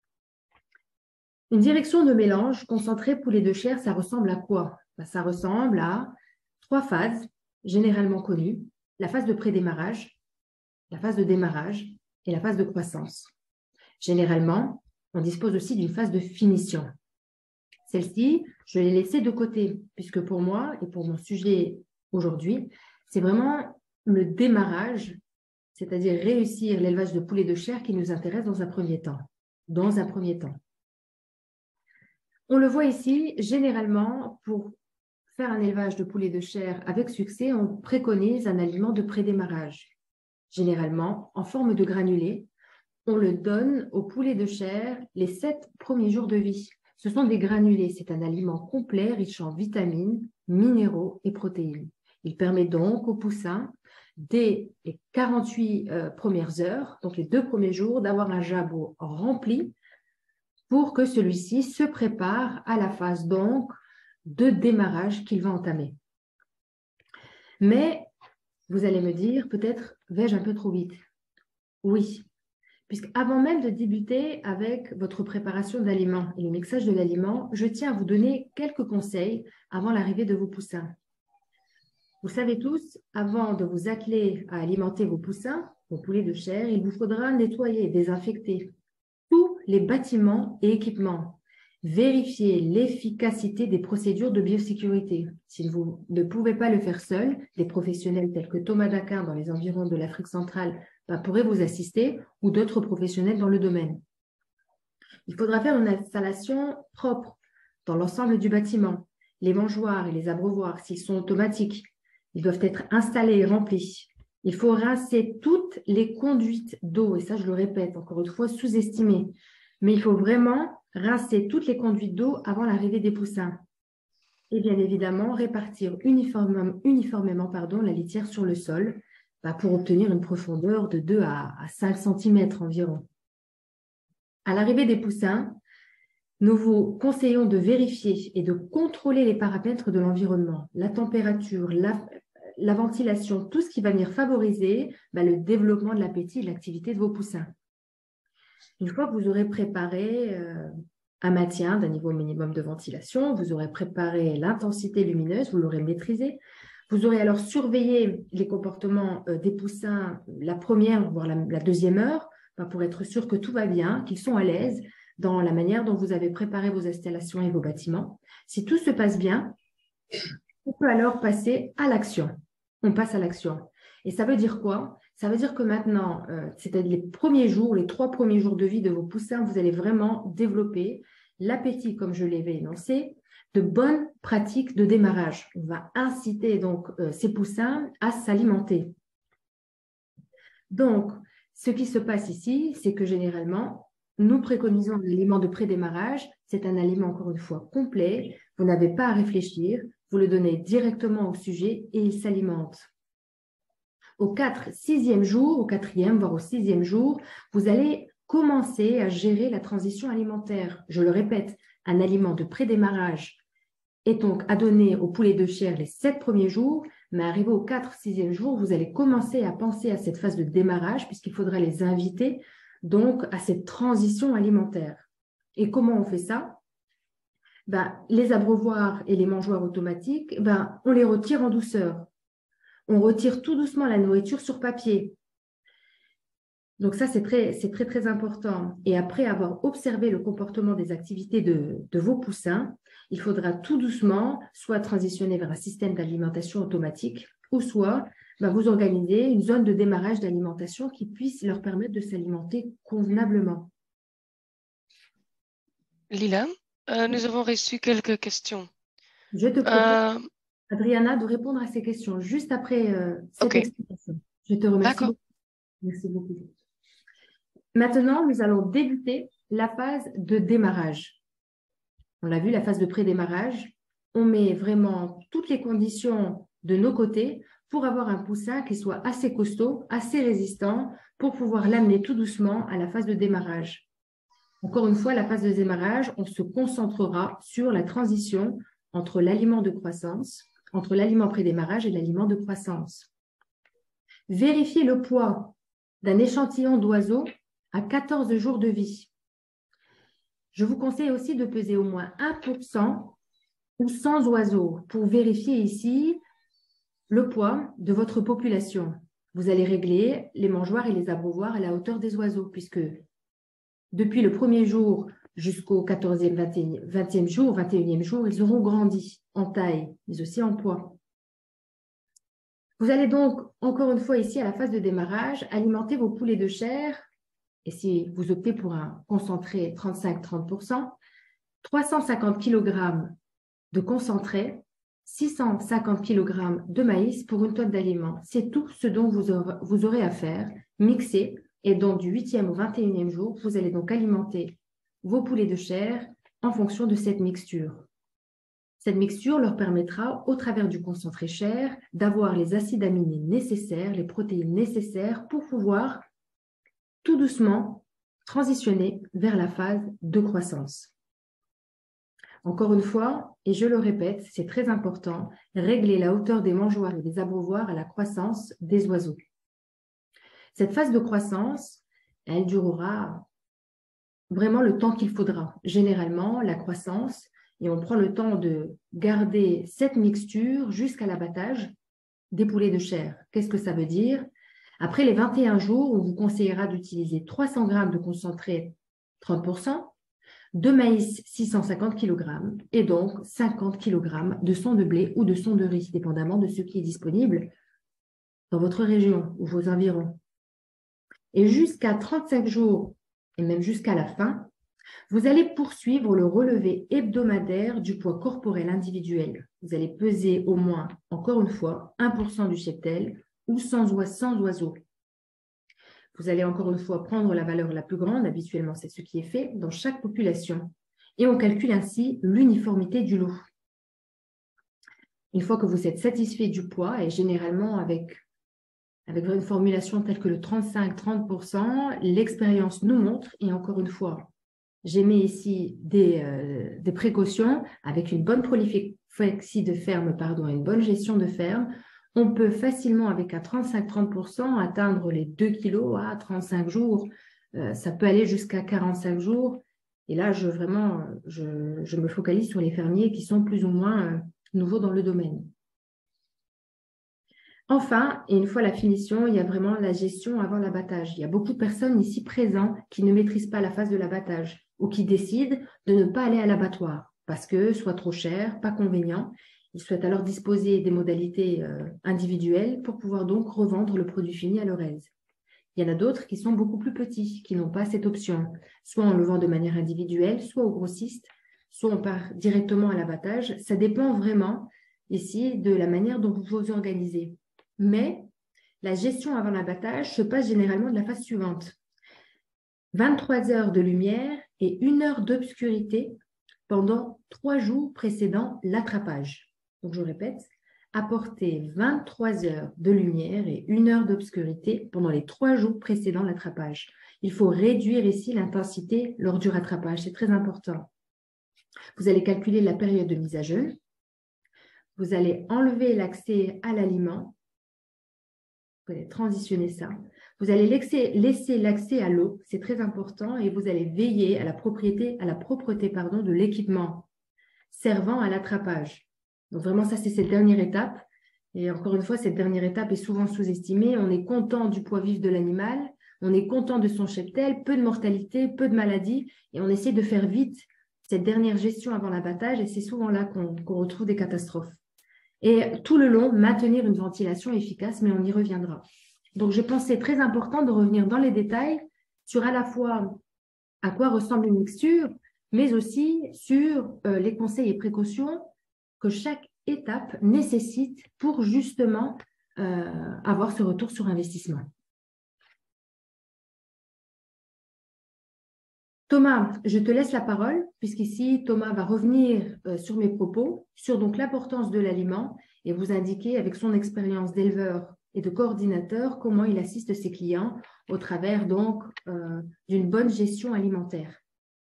Une direction de mélange concentré poulet de chair, ça ressemble à quoi? Ben, ça ressemble à trois phases généralement connues: la phase de prédémarrage, la phase de démarrage et la phase de croissance. Généralement, on dispose aussi d'une phase de finition. Celle-ci, je l'ai laissée de côté, puisque pour moi et pour mon sujet aujourd'hui, c'est vraiment le démarrage, c'est-à-dire réussir l'élevage de poulets de chair qui nous intéresse dans un premier temps. Dans un premier temps. On le voit ici, généralement, pour faire un élevage de poulets de chair avec succès, on préconise un aliment de prédémarrage. Généralement, en forme de granulés, on le donne aux poulets de chair les sept premiers jours de vie. Ce sont des granulés, c'est un aliment complet, riche en vitamines, minéraux et protéines. Il permet donc aux poussins, dès les quarante-huit euh, premières heures, donc les deux premiers jours, d'avoir un jabot rempli pour que celui-ci se prépare à la phase donc de démarrage qu'il va entamer. Mais vous allez me dire, peut-être vais-je un peu trop vite? Oui. Puisqu'avant même de débuter avec votre préparation d'aliments et le mixage de l'aliment, je tiens à vous donner quelques conseils avant l'arrivée de vos poussins. Vous savez tous, avant de vous atteler à alimenter vos poussins, vos poulets de chair, il vous faudra nettoyer et désinfecter tous les bâtiments et équipements. Vérifiez l'efficacité des procédures de biosécurité. Si vous ne pouvez pas le faire seul, des professionnels tels que Thomas Daquin dans les environs de l'Afrique centrale ben, pourraient vous assister ou d'autres professionnels dans le domaine. Il faudra faire une installation propre dans l'ensemble du bâtiment. Les mangeoires et les abreuvoirs, s'ils sont automatiques, ils doivent être installés et remplis. Il faut rincer toutes les conduites d'eau, et ça je le répète, encore une fois, sous-estimé. Mais il faut vraiment rincer toutes les conduites d'eau avant l'arrivée des poussins. Et bien évidemment, répartir uniformément, uniformément pardon, la litière sur le sol bah, pour obtenir une profondeur de deux à cinq centimètres environ. À l'arrivée des poussins, nous vous conseillons de vérifier et de contrôler les paramètres de l'environnement, la température, la, la ventilation, tout ce qui va venir favoriser bah, le développement de l'appétit et de l'activité de vos poussins. Une fois que vous aurez préparé euh, un maintien d'un niveau minimum de ventilation, vous aurez préparé l'intensité lumineuse, vous l'aurez maîtrisé, vous aurez alors surveillé les comportements euh, des poussins la première, voire la, la deuxième heure, bah, pour être sûr que tout va bien, qu'ils sont à l'aise dans la manière dont vous avez préparé vos installations et vos bâtiments. Si tout se passe bien, on peut alors passer à l'action. On passe à l'action. Et ça veut dire quoi? Ça veut dire que maintenant, euh, c'est-à-dire les premiers jours, les trois premiers jours de vie de vos poussins, vous allez vraiment développer l'appétit, comme je l'avais énoncé, de bonnes pratiques de démarrage. On va inciter donc euh, ces poussins à s'alimenter. Donc, ce qui se passe ici, c'est que généralement, nous préconisons un aliment de prédémarrage. C'est un aliment, encore une fois, complet. Vous n'avez pas à réfléchir. Vous le donnez directement au sujet et il s'alimente. Au quatre, sixième jour, au quatrième, voire au sixième jour, vous allez commencer à gérer la transition alimentaire. Je le répète, un aliment de prédémarrage est donc à donner au poulet de chair les sept premiers jours, mais arrivé au quatre, sixième jour, vous allez commencer à penser à cette phase de démarrage puisqu'il faudra les inviter donc à cette transition alimentaire. Et comment on fait ça? Ben, les abreuvoirs et les mangeoires automatiques, ben, on les retire en douceur. On retire tout doucement la nourriture sur papier. Donc ça, c'est très, c'est très, très important. Et après avoir observé le comportement des activités de, de vos poussins, il faudra tout doucement soit transitionner vers un système d'alimentation automatique ou soit ben, vous organiser une zone de démarrage d'alimentation qui puisse leur permettre de s'alimenter convenablement. Lila, euh, nous avons reçu quelques questions. Je te propose, Euh, Adriana, de répondre à ces questions juste après euh, cette Ok. explication. Je te remercie D'accord. beaucoup. Merci beaucoup. Maintenant, nous allons débuter la phase de démarrage. On l'a vu, la phase de pré-démarrage. On met vraiment toutes les conditions de nos côtés pour avoir un poussin qui soit assez costaud, assez résistant, pour pouvoir l'amener tout doucement à la phase de démarrage. Encore une fois, la phase de démarrage, on se concentrera sur la transition entre l'aliment de croissance, entre l'aliment pré-démarrage et l'aliment de croissance. Vérifiez le poids d'un échantillon d'oiseaux à quatorze jours de vie. Je vous conseille aussi de peser au moins un pour cent ou cent oiseaux pour vérifier ici le poids de votre population. Vous allez régler les mangeoires et les abreuvoirs à la hauteur des oiseaux puisque depuis le premier jour jusqu'au quatorzième, vingtième jour, vingt et unième jour, ils auront grandi en taille, mais aussi en poids. Vous allez donc, encore une fois ici, à la phase de démarrage, alimenter vos poulets de chair, et si vous optez pour un concentré trente-cinq à trente pour cent, trois cent cinquante kilogrammes de concentré, six cent cinquante kilogrammes de maïs pour une tonne d'aliments. C'est tout ce dont vous aurez, vous aurez à faire, mixer, et donc du huitième au vingt et unième jour, vous allez donc alimenter vos poulets de chair en fonction de cette mixture. Cette mixture leur permettra, au travers du concentré chair, d'avoir les acides aminés nécessaires, les protéines nécessaires pour pouvoir tout doucement transitionner vers la phase de croissance. Encore une fois, et je le répète, c'est très important, régler la hauteur des mangeoires et des abreuvoirs à la croissance des oiseaux. Cette phase de croissance, elle durera vraiment le temps qu'il faudra. Généralement, la croissance, et on prend le temps de garder cette mixture jusqu'à l'abattage des poulets de chair. Qu'est-ce que ça veut dire? Après les vingt et un jours, on vous conseillera d'utiliser trois cents grammes de concentré trente pour cent, de maïs six cent cinquante kilogrammes et donc cinquante kilogrammes de son de blé ou de son de riz, dépendamment de ce qui est disponible dans votre région ou vos environs. Et jusqu'à trente-cinq jours, et même jusqu'à la fin, vous allez poursuivre le relevé hebdomadaire du poids corporel individuel. Vous allez peser au moins, encore une fois, un pour cent du cheptel ou cent oiseaux. Vous allez encore une fois prendre la valeur la plus grande, habituellement c'est ce qui est fait, dans chaque population. Et on calcule ainsi l'uniformité du lot. Une fois que vous êtes satisfait du poids, et généralement avec, avec une formulation telle que le trente-cinq à trente pour cent, l'expérience nous montre, et encore une fois, j'ai mis ici des, euh, des précautions avec une bonne prolifexie de ferme, pardon, et une bonne gestion de ferme. On peut facilement, avec un trente-cinq à trente pour cent, atteindre les deux kilos à trente-cinq jours. Euh, ça peut aller jusqu'à quarante-cinq jours. Et là, je, vraiment, je, je me focalise sur les fermiers qui sont plus ou moins euh, nouveaux dans le domaine. Enfin, et une fois la finition, il y a vraiment la gestion avant l'abattage. Il y a beaucoup de personnes ici présentes qui ne maîtrisent pas la phase de l'abattage ou qui décident de ne pas aller à l'abattoir parce que soit trop cher, pas convenient. Ils souhaitent alors disposer des modalités euh, individuelles pour pouvoir donc revendre le produit fini à leur aise. Il y en a d'autres qui sont beaucoup plus petits, qui n'ont pas cette option. Soit on le vend de manière individuelle, soit au grossiste, soit on part directement à l'abattage. Ça dépend vraiment ici de la manière dont vous vous organisez. Mais la gestion avant l'abattage se passe généralement de la façon suivante. vingt-trois heures de lumière et une heure d'obscurité pendant trois jours précédant l'attrapage. Donc, je répète, apporter vingt-trois heures de lumière et une heure d'obscurité pendant les trois jours précédant l'attrapage. Il faut réduire ici l'intensité lors du rattrapage, c'est très important. Vous allez calculer la période de mise à jeûne. Vous allez enlever l'accès à l'aliment. Vous allez transitionner ça. Vous allez laisser, laisser l'accès à l'eau, c'est très important, et vous allez veiller à la propriété, à la propreté pardon, de l'équipement servant à l'attrapage. Donc vraiment, ça, c'est cette dernière étape. Et encore une fois, cette dernière étape est souvent sous-estimée. On est content du poids vif de l'animal, on est content de son cheptel, peu de mortalité, peu de maladies, et on essaie de faire vite cette dernière gestion avant l'abattage, et c'est souvent là qu'on qu'on retrouve des catastrophes. Et tout le long, maintenir une ventilation efficace, mais on y reviendra. Donc, je pense que c'est très important de revenir dans les détails sur à la fois à quoi ressemble une mixture, mais aussi sur euh, les conseils et précautions que chaque étape nécessite pour justement euh, avoir ce retour sur investissement. Thomas, je te laisse la parole, puisqu'ici, Thomas va revenir euh, sur mes propos, sur donc l'importance de l'aliment et vous indiquer avec son expérience d'éleveur et de coordinateur comment il assiste ses clients au travers donc euh, d'une bonne gestion alimentaire.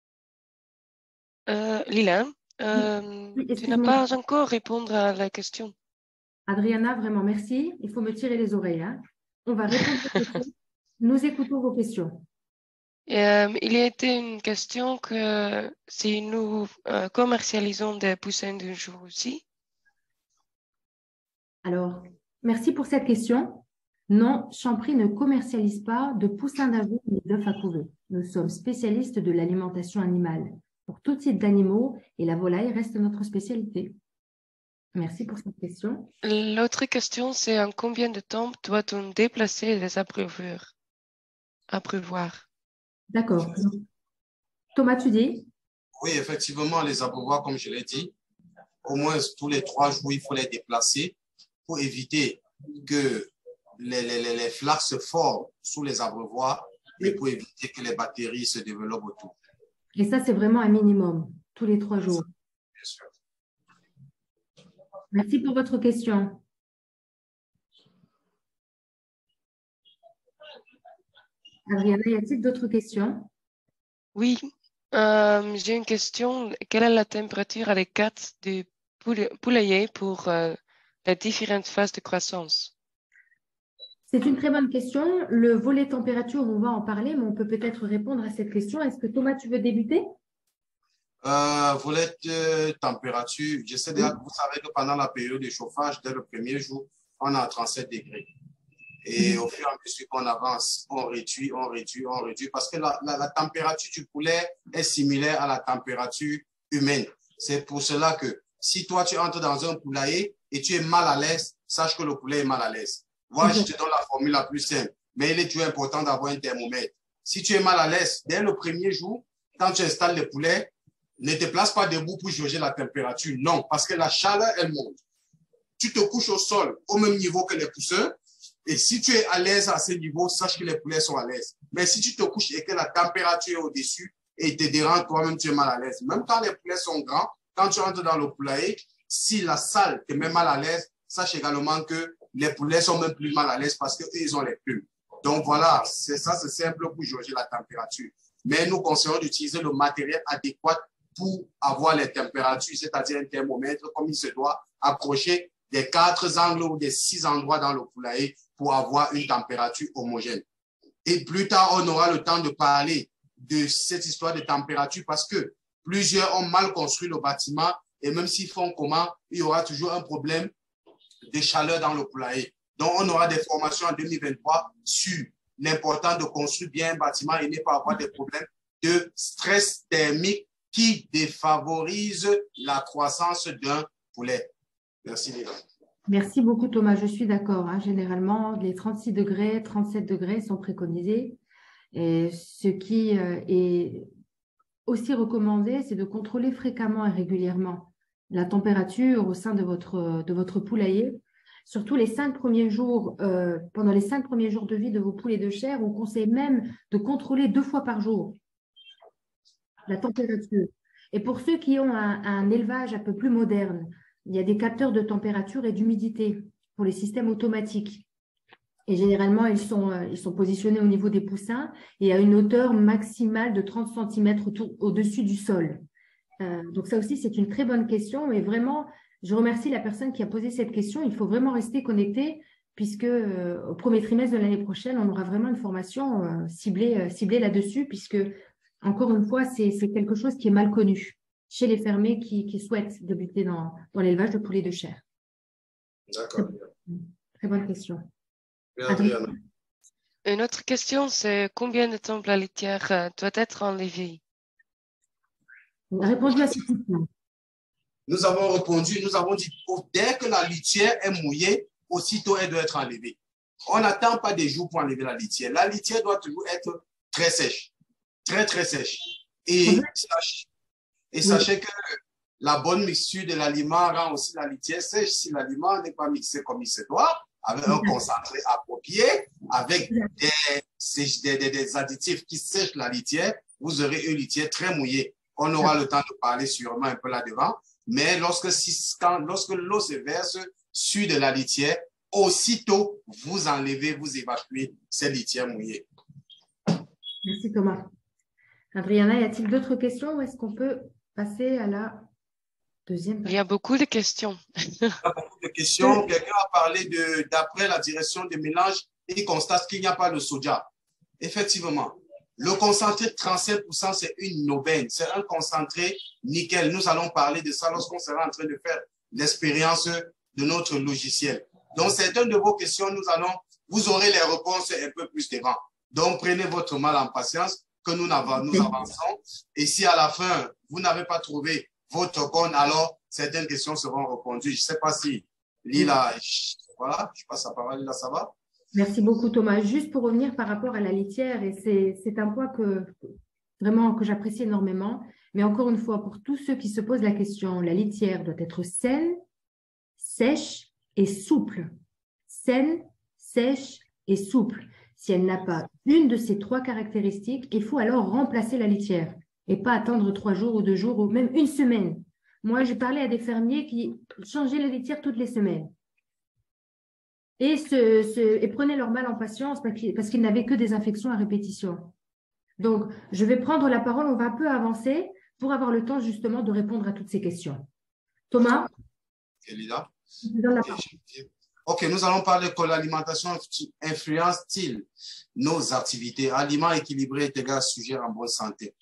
Euh, Lila, euh, oui, tu n'as pas encore répondu à la question. Adriana, vraiment merci. Il faut me tirer les oreilles. Hein. On va répondre aux questions. Nous écoutons vos questions. Euh, il y a été une question que si nous euh, commercialisons des poussins d'un jour aussi. Alors, merci pour cette question. Non, Champrix ne commercialise pas de poussins d'un jour ni d'œufs à couver. Nous sommes spécialistes de l'alimentation animale pour tout type d'animaux et la volaille reste notre spécialité. Merci pour cette question. L'autre question, c'est en combien de temps doit-on déplacer les abreuveurs? Abreuvoirs. D'accord. Thomas, tu dis? Oui, effectivement, les abreuvoirs, comme je l'ai dit, au moins tous les trois jours, il faut les déplacer pour éviter que les, les, les flaques se forment sous les abreuvoirs et pour éviter que les bactéries se développent autour. Et ça, c'est vraiment un minimum, tous les trois jours. Bien sûr. Merci pour votre question. Adriana, y a-t-il d'autres questions? Oui, euh, j'ai une question. Quelle est la température adéquate du poulailler pour euh, les différentes phases de croissance? C'est une très bonne question. Le volet température, on va en parler, mais on peut peut-être répondre à cette question. Est-ce que Thomas, tu veux débuter? Euh, volet de température, je sais déjà que vous savez que pendant la période de chauffage, dès le premier jour, on est à trente-sept degrés. Et au fur et à mesure qu'on avance, on réduit, on réduit, on réduit, parce que la, la, la température du poulet est similaire à la température humaine. C'est pour cela que si toi, tu entres dans un poulailler et tu es mal à l'aise, sache que le poulet est mal à l'aise. Voilà, je te donne la formule la plus simple, mais il est toujours important d'avoir un thermomètre. Si tu es mal à l'aise, dès le premier jour, quand tu installes le poulet, ne te place pas debout pour jauger la température. Non, parce que la chaleur, elle monte. Tu te couches au sol au même niveau que les poussins. Et si tu es à l'aise à ce niveau, sache que les poulets sont à l'aise. Mais si tu te couches et que la température est au-dessus et il te dérange, toi-même, tu es mal à l'aise. Même quand les poulets sont grands, quand tu entres dans le poulailler, si la salle te met mal à l'aise, sache également que les poulets sont même plus mal à l'aise parce qu'eux, ils ont les plumes. Donc voilà, c'est ça, c'est simple pour jauger la température. Mais nous conseillons d'utiliser le matériel adéquat pour avoir les températures, c'est-à-dire un thermomètre comme il se doit, accroché des quatre angles ou des six endroits dans le poulailler pour avoir une température homogène. Et plus tard, on aura le temps de parler de cette histoire de température parce que plusieurs ont mal construit le bâtiment et même s'ils font comment, il y aura toujours un problème de chaleur dans le poulailler. Donc, on aura des formations en deux mille vingt-trois sur l'importance de construire bien un bâtiment et ne pas avoir des problèmes de stress thermique qui défavorise la croissance d'un poulet. Merci, les gars. Merci beaucoup, Thomas. Je suis d'accord. Hein. Généralement, les trente-six degrés, trente-sept degrés sont préconisés. Et ce qui euh, est aussi recommandé, c'est de contrôler fréquemment et régulièrement la température au sein de votre, de votre poulailler. surtout les cinq premiers jours, euh, pendant les cinq premiers jours de vie de vos poulets de chair, on conseille même de contrôler deux fois par jour la température. Et pour ceux qui ont un, un élevage un peu plus moderne, il y a des capteurs de température et d'humidité pour les systèmes automatiques. Et généralement, ils sont, ils sont positionnés au niveau des poussins et à une hauteur maximale de trente centimètres autour, au-dessus du sol. Euh, donc ça aussi, c'est une très bonne question. Et vraiment, je remercie la personne qui a posé cette question. Il faut vraiment rester connecté puisque euh, au premier trimestre de l'année prochaine, on aura vraiment une formation euh, ciblée, euh, ciblée là-dessus puisque, encore une fois, c'est quelque chose qui est mal connu chez les fermiers qui, qui souhaitent débuter dans, dans l'élevage de poulets de chair. D'accord. Très bonne question. Adriana. Une autre question, c'est combien de temps la litière euh, doit être enlevée? On a répondu à cette question. Nous avons répondu, nous avons dit, dès que la litière est mouillée, aussitôt elle doit être enlevée. On n'attend pas des jours pour enlever la litière. La litière doit toujours être très sèche, très très sèche. Et, mmh. sachez, et sachez oui. que la bonne mixture de l'aliment rend aussi la litière sèche. Si l'aliment n'est pas mixé comme il se doit, avec un concentré approprié, avec des, des, des, des additifs qui sèchent la litière, vous aurez une litière très mouillée. On aura le temps de parler sûrement un peu là-devant, mais lorsque, quand, lorsque l'eau se verse sur de la litière, aussitôt, vous enlevez, vous évacuez cette litière mouillée. Merci Thomas. Adriana, y a-t-il d'autres questions ou est-ce qu'on peut passer à la deuxième? Il y a beaucoup de questions. Il y a beaucoup de questions. Quelqu'un a parlé de, d'après la direction des mélanges, il constate qu'il n'y a pas de soja. Effectivement, le concentré de trente-cinq pour cent, c'est une aubaine. C'est un concentré nickel. Nous allons parler de ça lorsqu'on sera en train de faire l'expérience de notre logiciel. Donc, certaines de vos questions, nous allons, vous aurez les réponses un peu plus devant. Donc, prenez votre mal en patience que nous, nous avançons. Et si à la fin, vous n'avez pas trouvé votre bonne, alors certaines questions seront répondues. Je ne sais pas si Lila, voilà, je passe la parole, Lila, ça va? Merci beaucoup Thomas. Juste pour revenir par rapport à la litière, et c'est un point que vraiment que j'apprécie énormément, mais encore une fois, pour tous ceux qui se posent la question, la litière doit être saine, sèche et souple. Saine, sèche et souple. Si elle n'a pas une de ces trois caractéristiques, il faut alors remplacer la litière et pas attendre trois jours ou deux jours ou même une semaine. Moi, j'ai parlé à des fermiers qui changeaient la litière toutes les semaines. Et, se, se, et prenaient leur mal en patience parce qu'ils parce qu'ils n'avaient que des infections à répétition. Donc, je vais prendre la parole, on va un peu avancer pour avoir le temps justement de répondre à toutes ces questions. Thomas? Elida? Ok, nous allons parler que l'alimentation influence-t-il nos activités? Aliments équilibrés est égal sujet en bonne santé.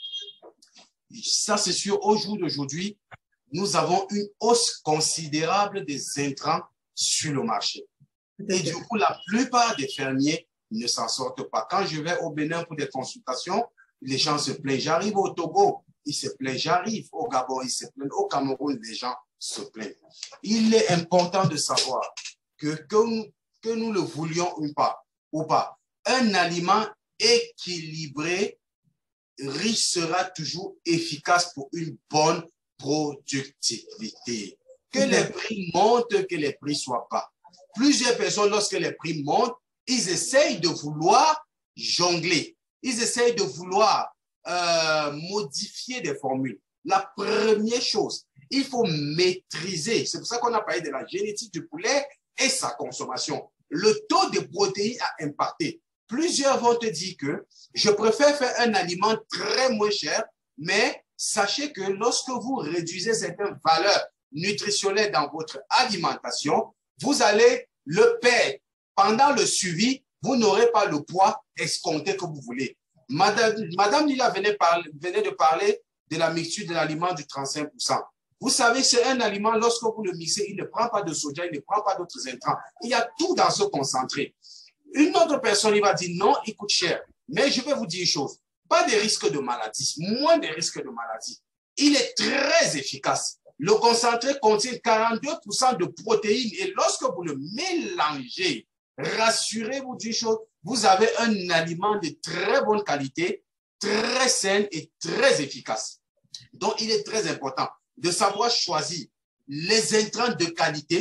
Ça, c'est sûr, au jour d'aujourd'hui, nous avons une hausse considérable des intrants sur le marché. Et du coup, la plupart des fermiers ne s'en sortent pas. Quand je vais au Bénin pour des consultations, les gens se plaignent. J'arrive au Togo, ils se plaignent. J'arrive au Gabon, ils se plaignent. Au Cameroun, les gens se plaignent. Il est important de savoir que, que, nous, que nous le voulions ou pas, ou pas, un aliment équilibré, riche, sera toujours efficace pour une bonne productivité. Que les prix montent, que les prix soient bas. Plusieurs personnes, lorsque les prix montent, ils essayent de vouloir jongler. Ils essayent de vouloir euh, modifier des formules. La première chose, il faut maîtriser. C'est pour ça qu'on a parlé de la génétique du poulet et sa consommation. Le taux de protéines à impacter. Plusieurs vont te dire que je préfère faire un aliment très moins cher, mais sachez que lorsque vous réduisez certaines valeurs nutritionnelles dans votre alimentation, vous allez le perdre. Pendant le suivi, vous n'aurez pas le poids escompté que vous voulez. Madame, Madame Lila venait, parler, venait de parler de la mixture de l'aliment du trente-cinq pour cent. Vous savez, c'est un aliment, lorsque vous le mixez, il ne prend pas de soja, il ne prend pas d'autres intrants. Il y a tout dans ce concentré. Une autre personne, il va dire non, il coûte cher. Mais je vais vous dire une chose, pas de risque de maladie, moins de risques de maladie. Il est très efficace. Le concentré contient quarante-deux pour cent de protéines et lorsque vous le mélangez, rassurez-vous d'une chose, vous avez un aliment de très bonne qualité, très sain et très efficace. Donc, il est très important de savoir choisir les intrants de qualité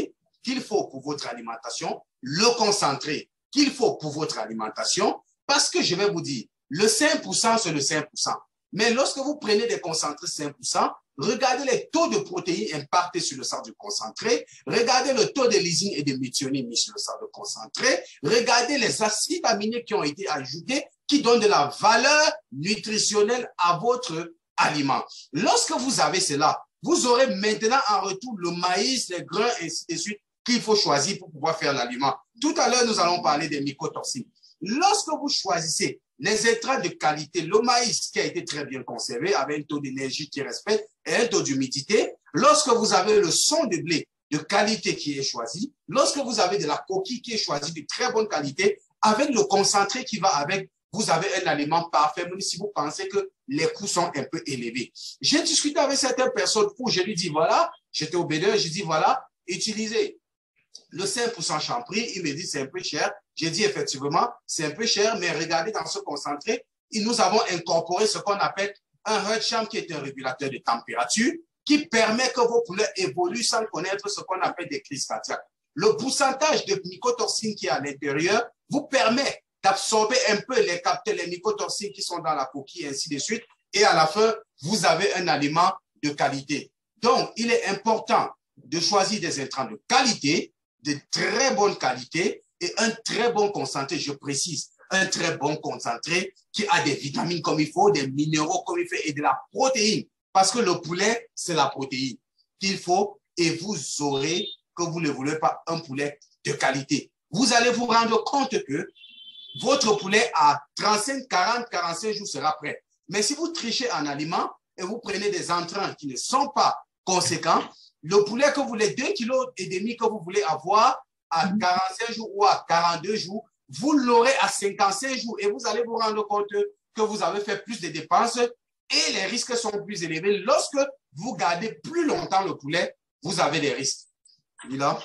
qu'il faut pour votre alimentation, le concentré qu'il faut pour votre alimentation, parce que je vais vous dire, le cinq pour cent, c'est le cinq pour cent. Mais lorsque vous prenez des concentrés cinq pour cent, regardez les taux de protéines impactés sur le sang du concentré, regardez le taux de lysine et de méthionine mis sur le sang de concentré, regardez les acides aminés qui ont été ajoutés, qui donnent de la valeur nutritionnelle à votre aliment. Lorsque vous avez cela, vous aurez maintenant en retour le maïs, les grains, et ainsi de suite, qu'il faut choisir pour pouvoir faire l'aliment. Tout à l'heure, nous allons parler des mycotoxines. Lorsque vous choisissez les intrants de qualité, le maïs qui a été très bien conservé, avec un taux d'énergie qui respecte et un taux d'humidité, lorsque vous avez le son de blé de qualité qui est choisi, lorsque vous avez de la coquille qui est choisie de très bonne qualité, avec le concentré qui va avec, vous avez un aliment parfait, même si vous pensez que les coûts sont un peu élevés. J'ai discuté avec certaines personnes où je lui dis, voilà, j'étais au B deux, je dis, voilà, utilisez le cinq pour cent Champrix. Il me dit, c'est un peu cher. J'ai dit, effectivement, c'est un peu cher, mais regardez dans ce concentré, nous avons incorporé ce qu'on appelle un HeartCharm, qui est un régulateur de température, qui permet que vos poulets évoluent sans connaître ce qu'on appelle des crises cardiaques. Le pourcentage de mycotoxines qui est à l'intérieur vous permet d'absorber un peu les capteurs, les mycotoxines qui sont dans la coquille, et ainsi de suite. Et à la fin, vous avez un aliment de qualité. Donc, il est important de choisir des intrants de qualité, de très bonne qualité et un très bon concentré, je précise, un très bon concentré qui a des vitamines comme il faut, des minéraux comme il faut et de la protéine. Parce que le poulet, c'est la protéine qu'il faut et vous aurez, que vous ne voulez pas, un poulet de qualité. Vous allez vous rendre compte que votre poulet à trente-cinq, quarante, quarante-cinq jours sera prêt. Mais si vous trichez en aliments et vous prenez des entrants qui ne sont pas conséquents, le poulet que vous voulez, deux kilos et demi que vous voulez avoir à quarante-cinq jours ou à quarante-deux jours, vous l'aurez à cinquante-cinq jours et vous allez vous rendre compte que vous avez fait plus de dépenses et les risques sont plus élevés. Lorsque vous gardez plus longtemps le poulet, vous avez des risques. Lila.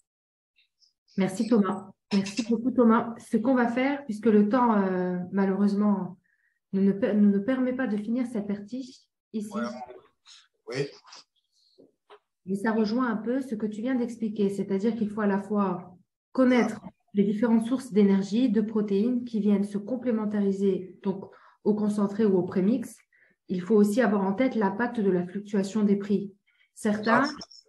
Merci Thomas. Merci beaucoup Thomas. Ce qu'on va faire, puisque le temps euh, malheureusement ne, ne, ne nous permet pas de finir cette partie ici. Ouais. Oui. Et ça rejoint un peu ce que tu viens d'expliquer, c'est-à-dire qu'il faut à la fois connaître les différentes sources d'énergie, de protéines qui viennent se complémentariser donc au concentré ou au prémix. Il faut aussi avoir en tête l'impact de la fluctuation des prix. Certains,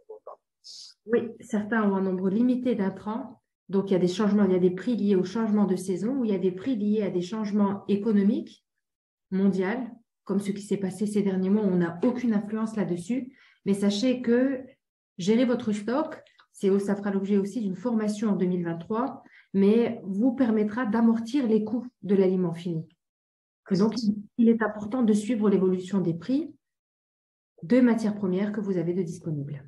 oui, certains ont un nombre limité d'intrants, donc il y a des changements, il y a des prix liés au changement de saison ou il y a des prix liés à des changements économiques mondiaux, comme ce qui s'est passé ces derniers mois, on n'a aucune influence là-dessus. Mais sachez que gérer votre stock, c'est, ça fera l'objet aussi d'une formation en deux mille vingt-trois, mais vous permettra d'amortir les coûts de l'aliment fini. Et donc, il est important de suivre l'évolution des prix de matières premières que vous avez de disponibles.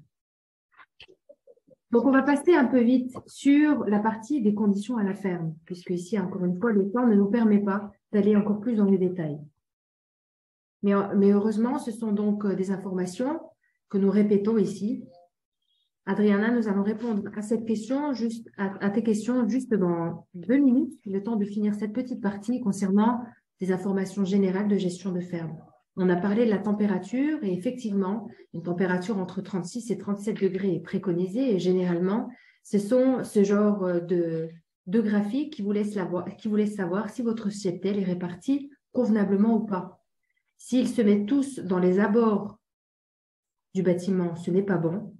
Donc, on va passer un peu vite sur la partie des conditions à la ferme, puisque ici, encore une fois, le temps ne nous permet pas d'aller encore plus dans les détails. Mais, mais heureusement, ce sont donc des informations que nous répétons ici. Adriana, nous allons répondre à cette question, juste, à, à tes questions juste dans deux minutes, le temps de finir cette petite partie concernant des informations générales de gestion de ferme. On a parlé de la température et effectivement, une température entre trente-six et trente-sept degrés est préconisée et généralement, ce sont ce genre de, de graphiques qui vous laissent, la, qui vous laissent savoir si votre cheptel est réparti convenablement ou pas. S'ils se mettent tous dans les abords du bâtiment, ce n'est pas bon.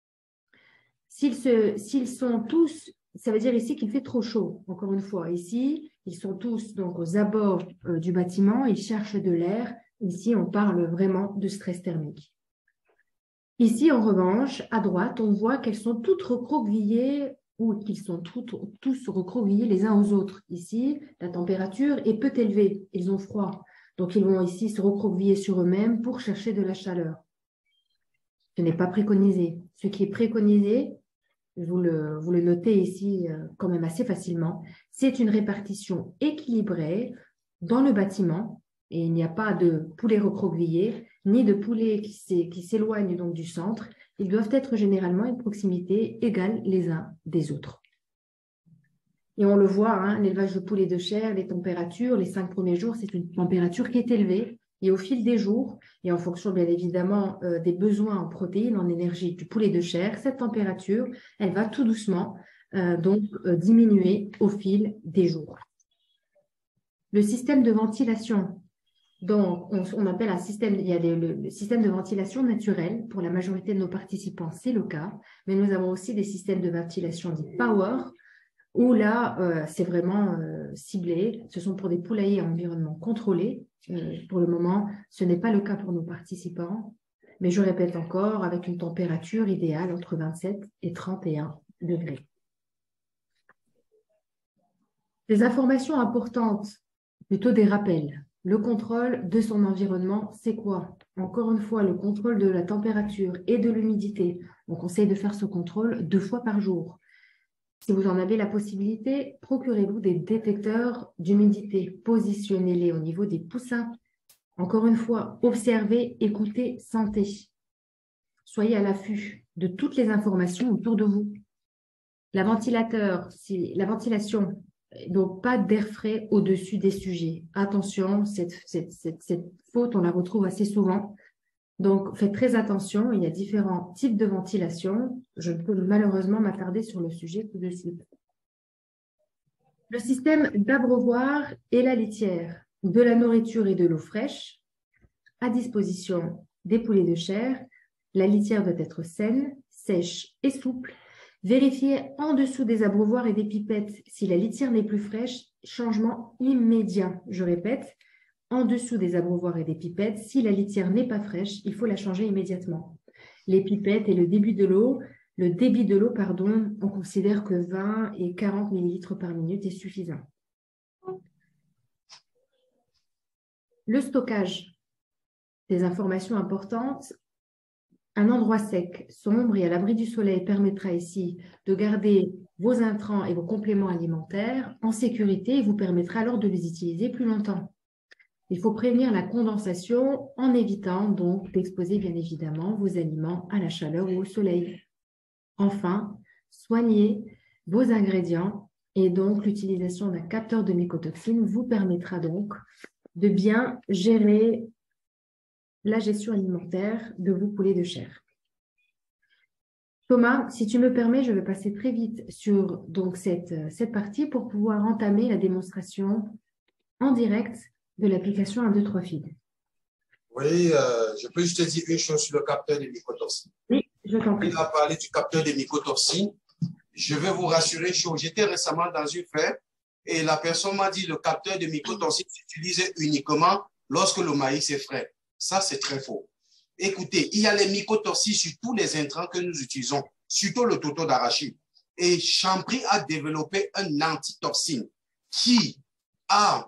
S'ils se, s'ils sont tous, ça veut dire ici qu'il fait trop chaud, encore une fois. Ici, ils sont tous donc aux abords euh, du bâtiment, ils cherchent de l'air. Ici, on parle vraiment de stress thermique. Ici, en revanche, à droite, on voit qu'elles sont toutes recroquevillées ou qu'ils sont toutes, tous recroquevillés les uns aux autres. Ici, la température est peu élevée, ils ont froid. Donc, ils vont ici se recroqueviller sur eux-mêmes pour chercher de la chaleur. Ce n'est pas préconisé. Ce qui est préconisé, vous le, vous le notez ici euh, quand même assez facilement, c'est une répartition équilibrée dans le bâtiment et il n'y a pas de poulets recroquevillés ni de poulets qui s'éloignent donc du centre. Ils doivent être généralement à une proximité égale les uns des autres. Et on le voit, hein, l'élevage de poulets de chair, les températures, les cinq premiers jours, c'est une température qui est élevée. Et au fil des jours, et en fonction bien évidemment euh, des besoins en protéines, en énergie du poulet de chair, cette température, elle va tout doucement euh, donc euh, diminuer au fil des jours. Le système de ventilation, donc on, on appelle un système, il y a des, le, le système de ventilation naturel, pour la majorité de nos participants, c'est le cas, mais nous avons aussi des systèmes de ventilation dits power, où là, euh, c'est vraiment euh, ciblé. Ce sont pour des poulaillers à environnement contrôlé. Euh, pour le moment, ce n'est pas le cas pour nos participants. Mais je répète encore, avec une température idéale entre vingt-sept et trente et un degrés. Des informations importantes, plutôt des rappels. Le contrôle de son environnement, c'est quoi? Encore une fois, le contrôle de la température et de l'humidité. On conseille de faire ce contrôle deux fois par jour. Si vous en avez la possibilité, procurez-vous des détecteurs d'humidité. Positionnez-les au niveau des poussins. Encore une fois, observez, écoutez, sentez. Soyez à l'affût de toutes les informations autour de vous. La, ventilateur, si, la ventilation, donc pas d'air frais au-dessus des sujets. Attention, cette, cette, cette, cette faute, on la retrouve assez souvent. Donc, faites très attention, il y a différents types de ventilation. Je ne peux malheureusement m'attarder sur le sujet tout de suite. Le système d'abreuvoir et la litière, de la nourriture et de l'eau fraîche, à disposition des poulets de chair. La litière doit être saine, sèche et souple. Vérifiez en dessous des abreuvoirs et des pipettes si la litière n'est plus fraîche. Changement immédiat, je répète. En dessous des abreuvoirs et des pipettes, si la litière n'est pas fraîche, il faut la changer immédiatement. Les pipettes et le débit de l'eau, le débit de l'eau, pardon, on considère que vingt et quarante millilitres par minute est suffisant. Le stockage, des informations importantes. Un endroit sec, sombre et à l'abri du soleil permettra ici de garder vos intrants et vos compléments alimentaires en sécurité et vous permettra alors de les utiliser plus longtemps. Il faut prévenir la condensation en évitant donc d'exposer bien évidemment vos aliments à la chaleur ou au soleil. Enfin, soignez vos ingrédients et donc l'utilisation d'un capteur de mycotoxines vous permettra donc de bien gérer la gestion alimentaire de vos poulets de chair. Thomas, si tu me permets, je vais passer très vite sur donc, cette, cette partie pour pouvoir entamer la démonstration en direct de l'application un, deux, trois feed. Oui, euh, je peux juste te dire une chose sur le capteur de mycotoxines. Oui, je t'en prie. Il a parlé du capteur de mycotoxines. Je vais vous rassurer, j'étais récemment dans une ferme et la personne m'a dit le capteur de mycotoxines s'utilise uniquement lorsque le maïs est frais. Ça, c'est très faux. Écoutez, il y a les mycotoxines sur tous les intrants que nous utilisons, surtout le toto d'arachide. Et Champris a développé un antitoxine qui a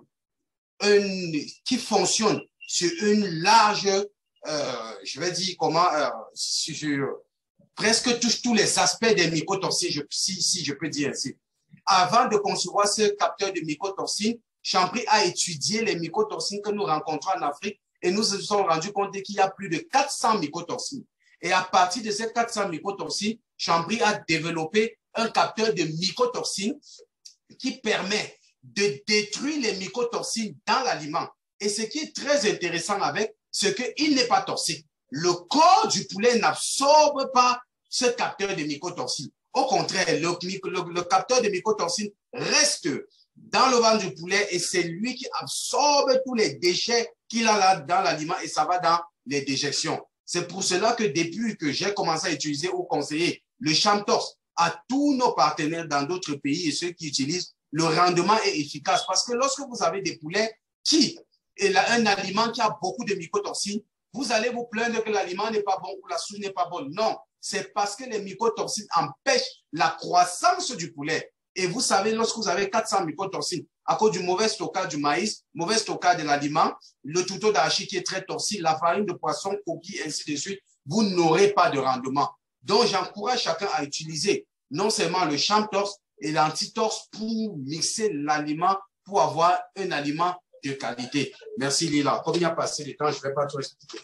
une, qui fonctionne sur une large, euh, je vais dire comment, euh, sur, sur presque tous, tous les aspects des mycotoxines, je, si, si je peux dire ainsi. Avant de concevoir ce capteur de mycotoxines, Champris a étudié les mycotoxines que nous rencontrons en Afrique et nous nous sommes rendus compte qu'il y a plus de quatre cents mycotoxines. Et à partir de ces quatre cents mycotoxines, Champris a développé un capteur de mycotoxines qui permet de détruire les mycotoxines dans l'aliment. Et ce qui est très intéressant avec, c'est qu'il n'est pas toxique. Le corps du poulet n'absorbe pas ce capteur de mycotoxines. Au contraire, le, le, le capteur de mycotoxines reste dans le ventre du poulet et c'est lui qui absorbe tous les déchets qu'il a là dans l'aliment et ça va dans les déjections. C'est pour cela que depuis que j'ai commencé à utiliser ou conseiller le Chamtorx à tous nos partenaires dans d'autres pays et ceux qui utilisent, le rendement est efficace parce que lorsque vous avez des poulets qui est un aliment qui a beaucoup de mycotoxines, vous allez vous plaindre que l'aliment n'est pas bon ou la soupe n'est pas bonne. Non, c'est parce que les mycotoxines empêchent la croissance du poulet. Et vous savez, lorsque vous avez quatre cents mycotoxines, à cause du mauvais stockage du maïs, mauvais stockage de l'aliment, le touto d'arachide qui est très toxique, la farine de poisson, coquille, ainsi de suite, vous n'aurez pas de rendement. Donc, j'encourage chacun à utiliser non seulement le Chamtorx et l'Antitorx pour mixer l'aliment, pour avoir un aliment de qualité. Merci Lila. Comme il y a passé le temps, je ne vais pas trop expliquer.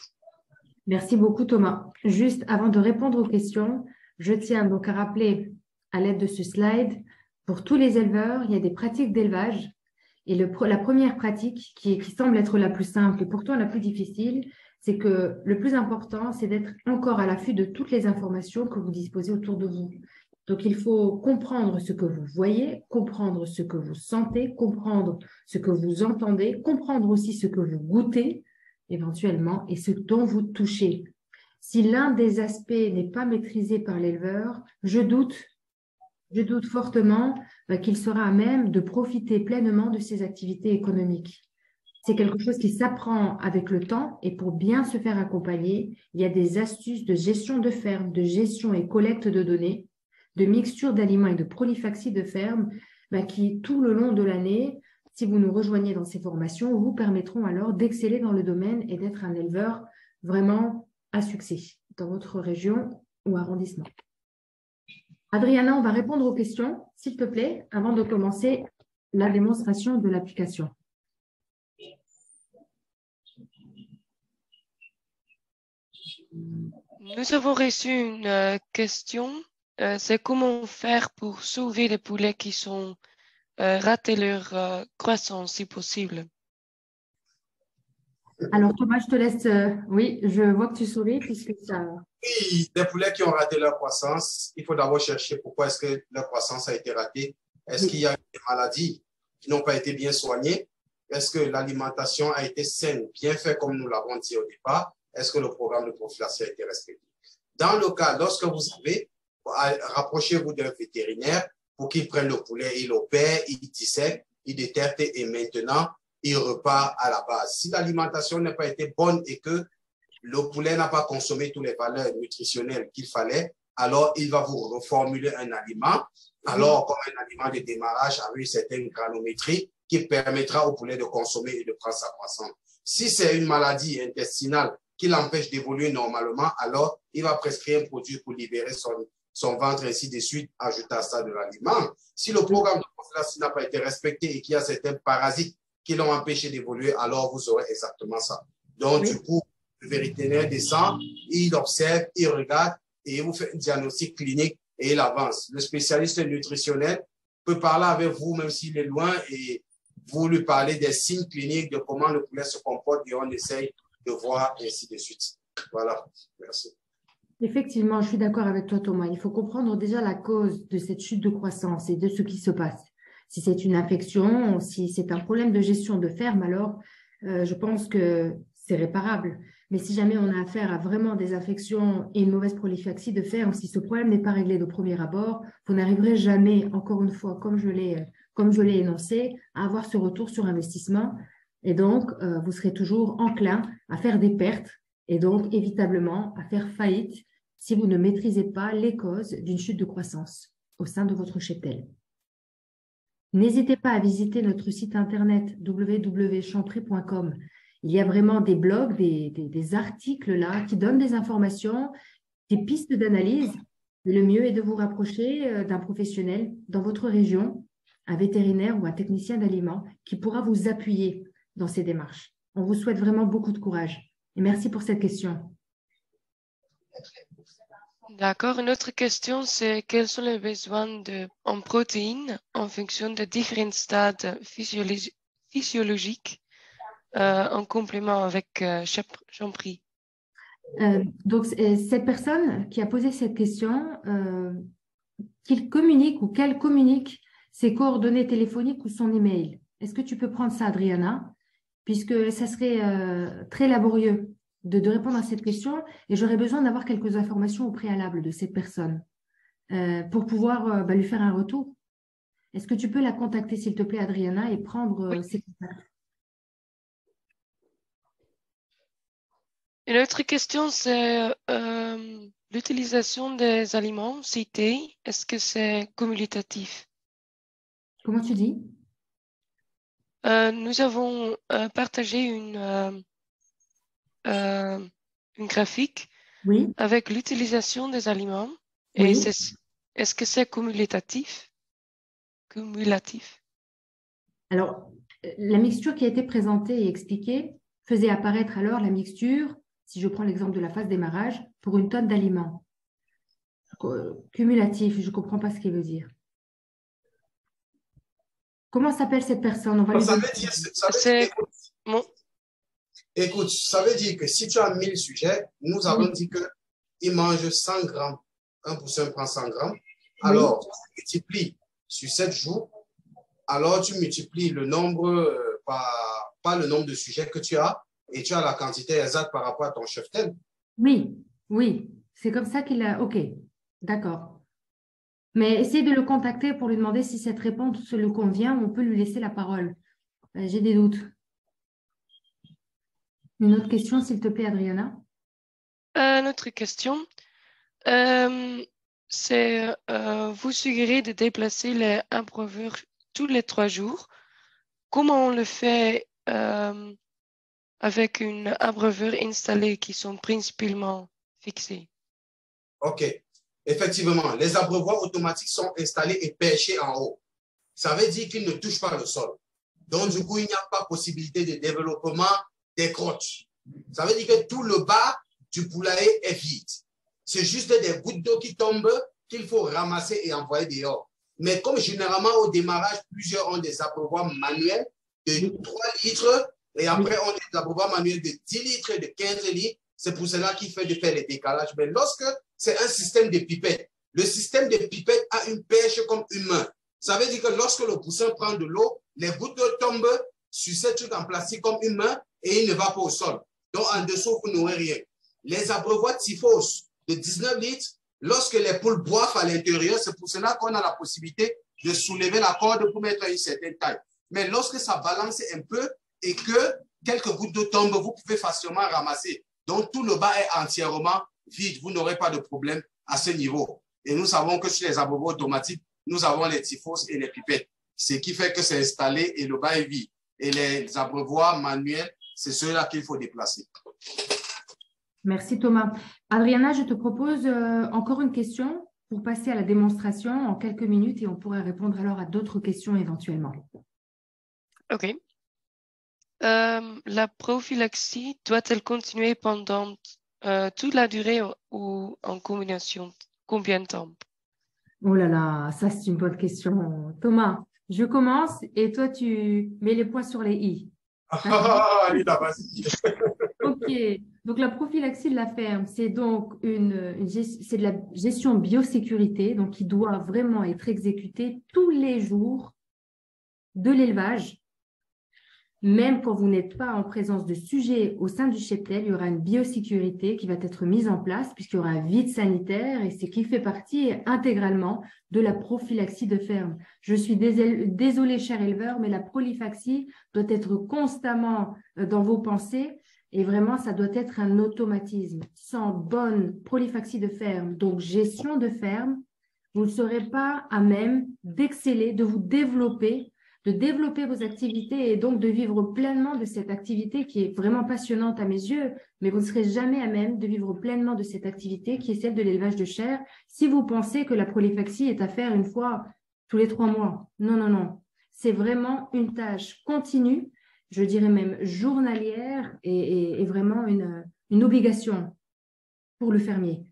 Merci beaucoup Thomas. Juste avant de répondre aux questions, je tiens donc à rappeler à l'aide de ce slide, pour tous les éleveurs, il y a des pratiques d'élevage Et le, la première pratique, qui, qui semble être la plus simple et pourtant la plus difficile, c'est que le plus important, c'est d'être encore à l'affût de toutes les informations que vous disposez autour de vous. Donc, il faut comprendre ce que vous voyez, comprendre ce que vous sentez, comprendre ce que vous entendez, comprendre aussi ce que vous goûtez, éventuellement, et ce dont vous touchez. Si l'un des aspects n'est pas maîtrisé par l'éleveur, je doute, je doute fortement bah, qu'il sera à même de profiter pleinement de ses activités économiques. C'est quelque chose qui s'apprend avec le temps et pour bien se faire accompagner, il y a des astuces de gestion de ferme, de gestion et collecte de données, de mixture d'aliments et de polyfaxie de ferme bah, qui, tout le long de l'année, si vous nous rejoignez dans ces formations, vous permettront alors d'exceller dans le domaine et d'être un éleveur vraiment à succès dans votre région ou arrondissement. Adriana, on va répondre aux questions, s'il te plaît, avant de commencer la démonstration de l'application. Nous avons reçu une euh, question. Euh, c'est comment faire pour sauver les poulets qui sont euh, ratés leur euh, croissance, si possible. Alors Thomas, je te laisse. Euh, oui, je vois que tu souris puisque ça. Oui, des poulets qui ont raté leur croissance, il faut d'abord chercher pourquoi est-ce que leur croissance a été ratée. Est-ce oui. qu'il y a des maladies qui n'ont pas été bien soignées? Est-ce que l'alimentation a été saine, bien faite comme nous l'avons dit au départ? Est-ce que le programme de prophylaxie a été respecté? Dans le cas, lorsque vous avez, rapprochez-vous d'un vétérinaire pour qu'il prenne le poulet, il opère, il dissèque, il détecte et maintenant, il repart à la base. Si l'alimentation n'a pas été bonne et que le poulet n'a pas consommé toutes les valeurs nutritionnelles qu'il fallait, alors il va vous reformuler un aliment, alors comme un aliment de démarrage avec une certaine granulométrie qui permettra au poulet de consommer et de prendre sa croissance. Si c'est une maladie intestinale qui l'empêche d'évoluer normalement, alors il va prescrire un produit pour libérer son, son ventre, ainsi de suite, ajouter à ça de l'aliment. Si le programme de prophylaxie n'a pas été respecté et qu'il y a certains parasites qui l'ont empêché d'évoluer, alors vous aurez exactement ça. Donc, oui. Du coup, le vétérinaire descend, il observe, il regarde et il vous fait un diagnostic clinique et il avance. Le spécialiste nutritionnel peut parler avec vous, même s'il est loin, et vous lui parlez des signes cliniques, de comment le poulet se comporte et on essaye de voir, et ainsi de suite. Voilà, merci. Effectivement, je suis d'accord avec toi, Thomas. Il faut comprendre déjà la cause de cette chute de croissance et de ce qui se passe. Si c'est une infection, si c'est un problème de gestion de ferme, alors euh, je pense que c'est réparable. Mais si jamais on a affaire à vraiment des infections et une mauvaise polyphaxie de ferme, si ce problème n'est pas réglé de premier abord, vous n'arriverez jamais, encore une fois, comme je l'ai, comme je l'ai énoncé, à avoir ce retour sur investissement. Et donc, euh, vous serez toujours enclin à faire des pertes et donc, évitablement, à faire faillite si vous ne maîtrisez pas les causes d'une chute de croissance au sein de votre cheptel. N'hésitez pas à visiter notre site internet w w w point champré point com. Il y a vraiment des blogs, des, des, des articles là qui donnent des informations, des pistes d'analyse. Le mieux est de vous rapprocher d'un professionnel dans votre région, un vétérinaire ou un technicien d'aliments qui pourra vous appuyer dans ces démarches. On vous souhaite vraiment beaucoup de courage. Et merci pour cette question. D'accord. Une autre question, c'est quels sont les besoins de, en protéines en fonction de différents stades physiologi physiologiques euh, en complément avec euh, Champré. Euh, donc, cette personne qui a posé cette question, euh, qu'il communique ou qu'elle communique ses coordonnées téléphoniques ou son email. Est-ce que tu peux prendre ça, Adriana? Puisque ça serait euh, très laborieux de, de répondre à cette question et j'aurais besoin d'avoir quelques informations au préalable de cette personne euh, pour pouvoir euh, bah, lui faire un retour. Est-ce que tu peux la contacter, s'il te plaît, Adriana, et prendre euh, oui. ses contacts? Une autre question, c'est euh, l'utilisation des aliments cités. Est-ce que c'est cumulatif? Comment tu dis? Euh, nous avons euh, partagé une, euh, euh, une graphique oui. avec l'utilisation des aliments. Oui. Et est-ce que c'est cumulatif? Cumulatif. Alors, la mixture qui a été présentée et expliquée faisait apparaître alors la mixture, si je prends l'exemple de la phase démarrage, pour une tonne d'aliments. Cumulatif, je ne comprends pas ce qu'il veut dire. Comment s'appelle cette personne? On va lui Ça donner- veut dire, ça veut C'est dire- mon- écoute, ça veut dire que si tu as mille sujets, nous avons Oui. dit qu'il mange cent grammes. Un poussin prend cent grammes. Alors, tu multiplies sur sept jours. Alors, tu multiplies le nombre euh, par, par le nombre de sujets que tu as et tu as la quantité exacte par rapport à ton chef-tel. Oui, oui, c'est comme ça qu'il a. Ok, d'accord. Mais essayez de le contacter pour lui demander si cette réponse lui convient ou on peut lui laisser la parole. Euh, J'ai des doutes. Une autre question, s'il te plaît, Adriana? euh, notre question. Euh, c'est euh, vous suggérez de déplacer les improveurs tous les trois jours. Comment on le fait euh, avec une abreuveur installée qui sont principalement fixées? OK. Effectivement, les abreuvoirs automatiques sont installés et perchés en haut. Ça veut dire qu'ils ne touchent pas le sol. Donc, du coup, il n'y a pas possibilité de développement des crottes. Ça veut dire que tout le bas du poulailler est vide. C'est juste des gouttes d'eau qui tombent qu'il faut ramasser et envoyer dehors. Mais comme généralement au démarrage, plusieurs ont des abreuvoirs manuels de trois litres et après on a des abreuvoirs manuels de dix litres et de quinze litres. C'est pour cela qu'il fait de faire les décalages. Mais lorsque c'est un système de pipette, le système de pipette a une pêche comme une main. Ça veut dire que lorsque le poussin prend de l'eau, les gouttes d'eau tombent sur cette truc en plastique comme une main et il ne va pas au sol. Donc en dessous, vous n'aurez rien. Les abreuvoirs typhos de dix-neuf litres, lorsque les poules boivent à l'intérieur, c'est pour cela qu'on a la possibilité de soulever la corde pour mettre une certaine taille. Mais lorsque ça balance un peu et que quelques gouttes d'eau tombent, vous pouvez facilement ramasser. Donc tout le bas est entièrement vide. Vous n'aurez pas de problème à ce niveau. Et nous savons que sur les abreuvoirs automatiques, nous avons les typhos et les pipettes. Ce qui fait que c'est installé et le bas est vide. Et les abreuvoirs manuels, c'est ceux-là qu'il faut déplacer. Merci Thomas. Adriana, je te propose euh, encore une question pour passer à la démonstration en quelques minutes et on pourrait répondre alors à d'autres questions éventuellement. OK. Euh, la prophylaxie doit-elle continuer pendant euh, toute la durée ou, ou en combinaison? Combien de temps? Oh là là, ça c'est une bonne question. Thomas, je commence et toi tu mets les points sur les i. Ah, il a vas-y. Ok, donc la prophylaxie de la ferme, c'est donc une, une gest- c'est de la gestion biosécurité, donc qui doit vraiment être exécutée tous les jours de l'élevage. Même quand vous n'êtes pas en présence de sujets au sein du cheptel, il y aura une biosécurité qui va être mise en place puisqu'il y aura un vide sanitaire et c'est qui fait partie intégralement de la prophylaxie de ferme. Je suis désolée, cher éleveur, mais la prophylaxie doit être constamment dans vos pensées et vraiment, ça doit être un automatisme. Sans bonne prophylaxie de ferme, donc gestion de ferme, vous ne serez pas à même d'exceller, de vous développer de développer vos activités et donc de vivre pleinement de cette activité qui est vraiment passionnante à mes yeux, mais vous ne serez jamais à même de vivre pleinement de cette activité qui est celle de l'élevage de chair si vous pensez que la prophylaxie est à faire une fois tous les trois mois. Non, non, non. C'est vraiment une tâche continue, je dirais même journalière et, et, et vraiment une, une obligation pour le fermier.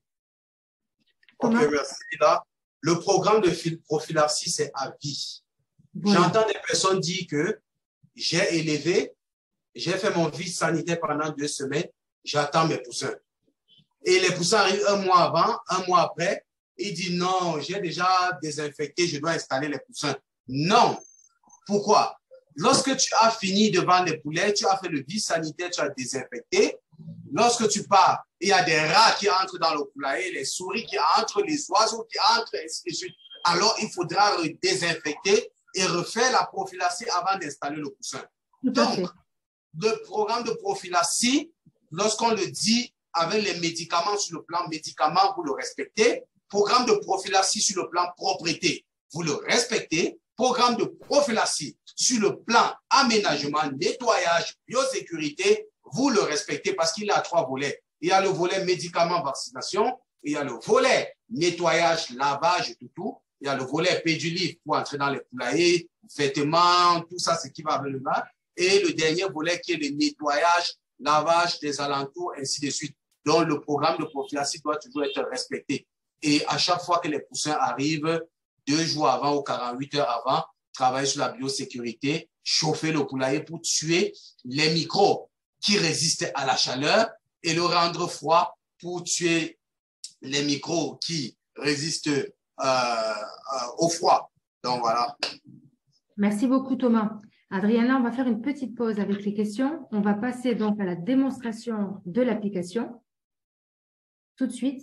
Ok, Thomas? merci. Là, le programme de prophylaxie, c'est à vie. Voilà. J'entends des personnes dire que j'ai élevé, j'ai fait mon vide sanitaire pendant deux semaines, j'attends mes poussins. Et les poussins arrivent un mois avant, un mois après, ils disent non, j'ai déjà désinfecté, je dois installer les poussins. Non. Pourquoi? Lorsque tu as fini de vendre les poulets, tu as fait le vide sanitaire, tu as désinfecté. Lorsque tu pars, il y a des rats qui entrent dans le poulailler, les souris qui entrent, les oiseaux qui entrent, et ainsi de suite. Alors, il faudra désinfecter et refaire la prophylaxie avant d'installer le poussin. Donc, le programme de prophylaxie, lorsqu'on le dit avec les médicaments sur le plan médicaments, vous le respectez. Programme de prophylaxie sur le plan propreté, vous le respectez. Programme de prophylaxie sur le plan aménagement, nettoyage, biosécurité, vous le respectez parce qu'il a trois volets. Il y a le volet médicaments, vaccination, il y a le volet nettoyage, lavage, tout, tout. Il y a le volet pédulif pour entrer dans les poulaillers, vêtements, tout ça, c'est qui va avec le bas. Et le dernier volet qui est le nettoyage, lavage des alentours, ainsi de suite. Donc, le programme de prophylaxie doit toujours être respecté. Et à chaque fois que les poussins arrivent, deux jours avant ou quarante-huit heures avant, travailler sur la biosécurité, chauffer le poulailler pour tuer les microbes qui résistent à la chaleur et le rendre froid pour tuer les microbes qui résistent euh, euh, au froid. Donc, voilà. Merci beaucoup, Thomas. Adriana, on va faire une petite pause avec les questions. On va passer donc à la démonstration de l'application. Tout de suite.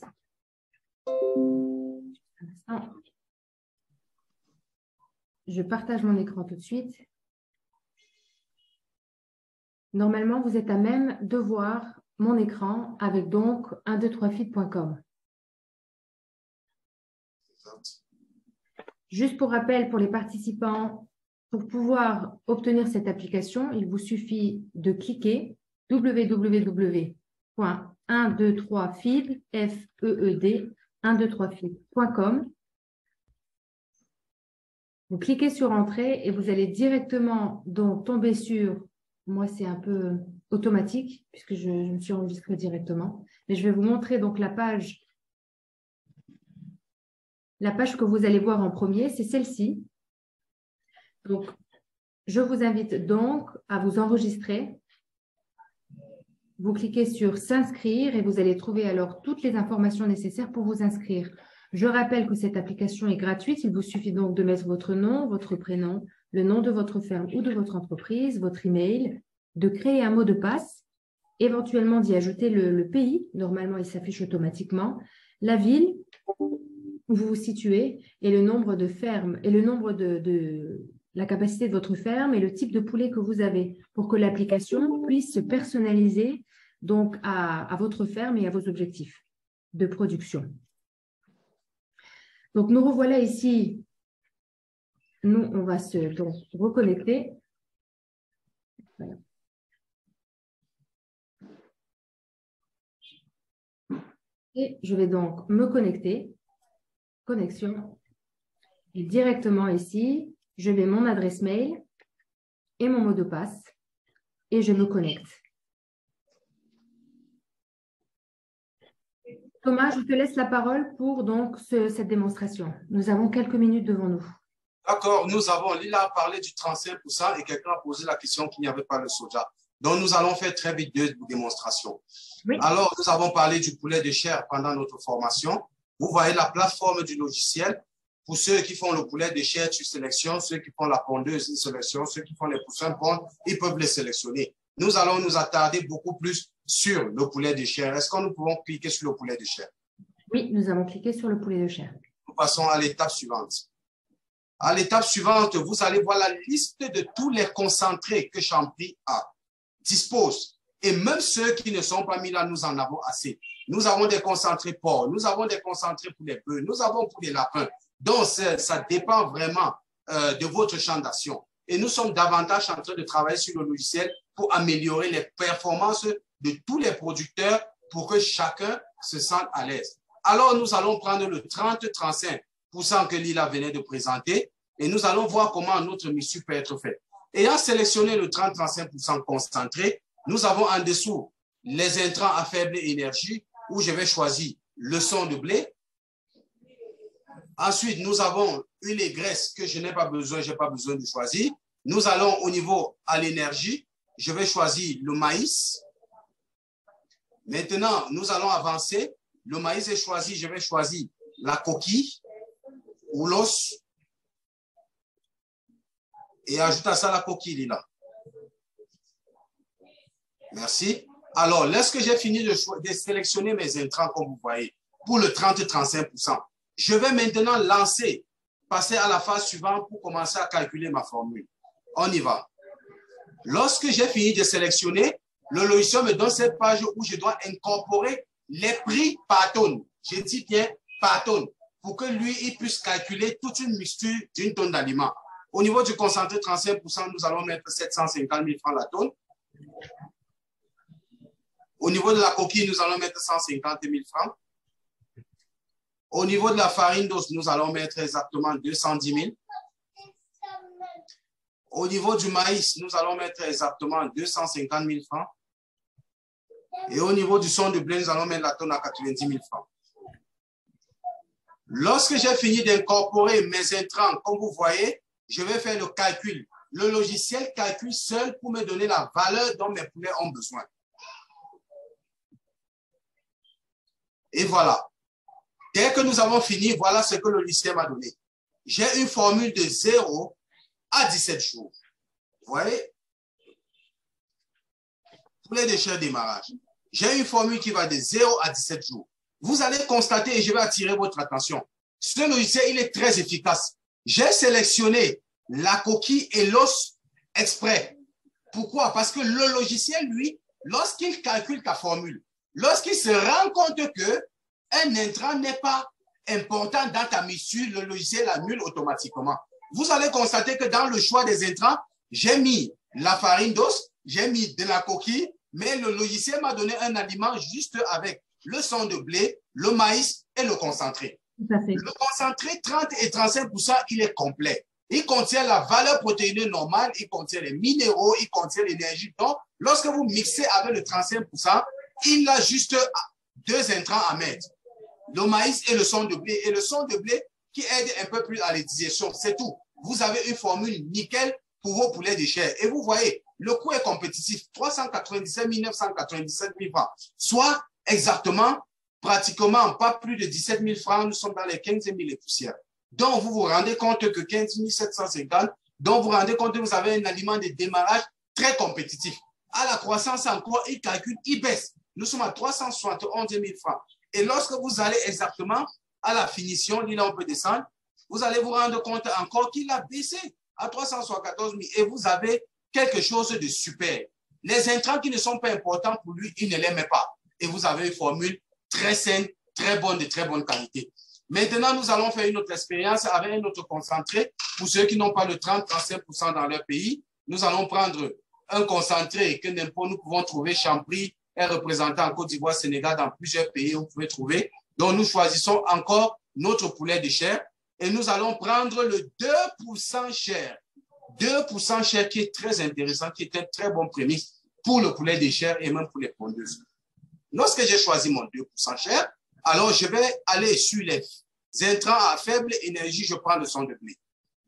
Je partage mon écran tout de suite. Normalement, vous êtes à même de voir mon écran avec donc un deux trois feed point com. Juste pour rappel, pour les participants, pour pouvoir obtenir cette application, il vous suffit de cliquer w w w point un deux trois feed point com. Vous cliquez sur Entrée et vous allez directement donc tomber sur, moi c'est un peu automatique puisque je, je me suis enregistrée directement, mais je vais vous montrer donc la page, la page que vous allez voir en premier, c'est celle-ci. Donc, je vous invite donc à vous enregistrer. Vous cliquez sur s'inscrire et vous allez trouver alors toutes les informations nécessaires pour vous inscrire. Je rappelle que cette application est gratuite. Il vous suffit donc de mettre votre nom, votre prénom, le nom de votre ferme ou de votre entreprise, votre email, de créer un mot de passe, éventuellement d'y ajouter le, le pays. Normalement, il s'affiche automatiquement. La ville où vous vous situez et le nombre de fermes et le nombre de, de la capacité de votre ferme et le type de poulet que vous avez pour que l'application puisse se personnaliser donc à, à votre ferme et à vos objectifs de production. Donc, nous revoilà ici. Nous, on va se donc, reconnecter. Voilà. Et je vais donc me connecter. Connexion. Et directement ici, je mets mon adresse mail et mon mot de passe et je me connecte. Thomas, je te laisse la parole pour donc ce, cette démonstration. Nous avons quelques minutes devant nous. D'accord, nous avons, Lila a parlé du trente-cinq pour cent et quelqu'un a posé la question qu'il n'y avait pas le soja. Donc, nous allons faire très vite deux démonstrations. Oui. Alors, nous avons parlé du poulet de chair pendant notre formation. Vous voyez la plateforme du logiciel. Pour ceux qui font le poulet de chair, tu sélectionnes. Ceux qui font la pondeuse, ils sélectionnent. Ceux qui font les poussins pondent, ils peuvent les sélectionner. Nous allons nous attarder beaucoup plus sur le poulet de chair. Est-ce que nous pouvons cliquer sur le poulet de chair? Oui, nous avons cliqué sur le poulet de chair. Nous passons à l'étape suivante. À l'étape suivante, vous allez voir la liste de tous les concentrés que Champris a, dispose. Et même ceux qui ne sont pas mis là, nous en avons assez. Nous avons des concentrés porcs, nous avons des concentrés pour les bœufs, nous avons pour les lapins. Donc, ça dépend vraiment euh, de votre champ d'action. Et nous sommes davantage en train de travailler sur le logiciel pour améliorer les performances de tous les producteurs pour que chacun se sente à l'aise. Alors, nous allons prendre le trente à trente-cinq pour cent que Lila venait de présenter et nous allons voir comment notre mission peut être faite. Ayant sélectionné le trente à trente-cinq pour cent concentré, nous avons en dessous les intrants à faible énergie où je vais choisir le son de blé. Ensuite, nous avons huile et graisse que je n'ai pas besoin, je n'ai pas besoin de choisir. Nous allons au niveau à l'énergie. Je vais choisir le maïs. Maintenant, nous allons avancer. Le maïs est choisi, je vais choisir la coquille ou l'os. Et ajoute à ça la coquille, là. Merci. Alors, lorsque j'ai fini de, de sélectionner mes intrants, comme vous voyez, pour le trente à trente-cinq pour cent, je vais maintenant lancer, passer à la phase suivante pour commencer à calculer ma formule. On y va. Lorsque j'ai fini de sélectionner, le logiciel me donne cette page où je dois incorporer les prix par tonne. Je dis bien par tonne, pour que lui, il puisse calculer toute une mixture d'une tonne d'aliments. Au niveau du concentré trente-cinq pour cent, nous allons mettre sept cent cinquante mille francs la tonne. Au niveau de la coquille, nous allons mettre cent cinquante mille francs. Au niveau de la farine d'os, nous allons mettre exactement deux cent dix mille. Au niveau du maïs, nous allons mettre exactement deux cent cinquante mille francs. Et au niveau du son de blé, nous allons mettre la tonne à quatre-vingt-dix mille francs. Lorsque j'ai fini d'incorporer mes intrants, comme vous voyez, je vais faire le calcul. Le logiciel calcule seul pour me donner la valeur dont mes poulets ont besoin. Et voilà. Dès que nous avons fini, voilà ce que le logiciel m'a donné. J'ai une formule de zéro à dix-sept jours. Vous voyez? Poulet de chair démarrage. J'ai une formule qui va de zéro à dix-sept jours. Vous allez constater, et je vais attirer votre attention, ce logiciel, il est très efficace. J'ai sélectionné la coquille et l'os exprès. Pourquoi? Parce que le logiciel, lui, lorsqu'il calcule ta formule, lorsqu'il se rend compte que un intrant n'est pas important dans ta mixture, le logiciel annule automatiquement. Vous allez constater que dans le choix des intrants, j'ai mis la farine d'os, j'ai mis de la coquille, mais le logiciel m'a donné un aliment juste avec le son de blé, le maïs et le concentré. Tout à fait. Le concentré trente et trente-cinq pour cent, il est complet. Il contient la valeur protéinée normale, il contient les minéraux, il contient l'énergie. Donc, lorsque vous mixez avec le trente-cinq pour cent, il a juste deux intrants à mettre. Le maïs et le son de blé. Et le son de blé qui aide un peu plus à la digestion. C'est tout. Vous avez une formule nickel pour vos poulets de chair. Et vous voyez, le coût est compétitif. trois cent quatre-vingt-dix-sept mille neuf cent quatre-vingt-dix-sept mille francs. Soit exactement, pratiquement pas plus de dix-sept mille francs. Nous sommes dans les quinze mille et poussières. Donc, vous vous rendez compte que quinze mille sept cent cinquante, donc vous vous rendez compte que vous avez un aliment de démarrage très compétitif. À la croissance encore, il calcule, il baisse. Nous sommes à trois cent soixante et onze mille francs. Et lorsque vous allez exactement à la finition, là on peut descendre, vous allez vous rendre compte encore qu'il a baissé à trois cent soixante-quatorze mille et vous avez quelque chose de super. Les intrants qui ne sont pas importants pour lui, il ne les met pas. Et vous avez une formule très saine, très bonne, de très bonne qualité. Maintenant, nous allons faire une autre expérience avec un autre concentré. Pour ceux qui n'ont pas le trente à trente-cinq pour cent dans leur pays, nous allons prendre un concentré que n'importe nous pouvons trouver. Champris est représenté en Côte d'Ivoire, Sénégal, dans plusieurs pays où vous pouvez trouver. Donc, nous choisissons encore notre poulet de chair et nous allons prendre le deux pour cent chair. deux pour cent chair qui est très intéressant, qui est un très bon prémisse pour le poulet de chair et même pour les pondeuses. Lorsque j'ai choisi mon deux pour cent chair, alors je vais aller sur les intrants à faible énergie, je prends le son de blé.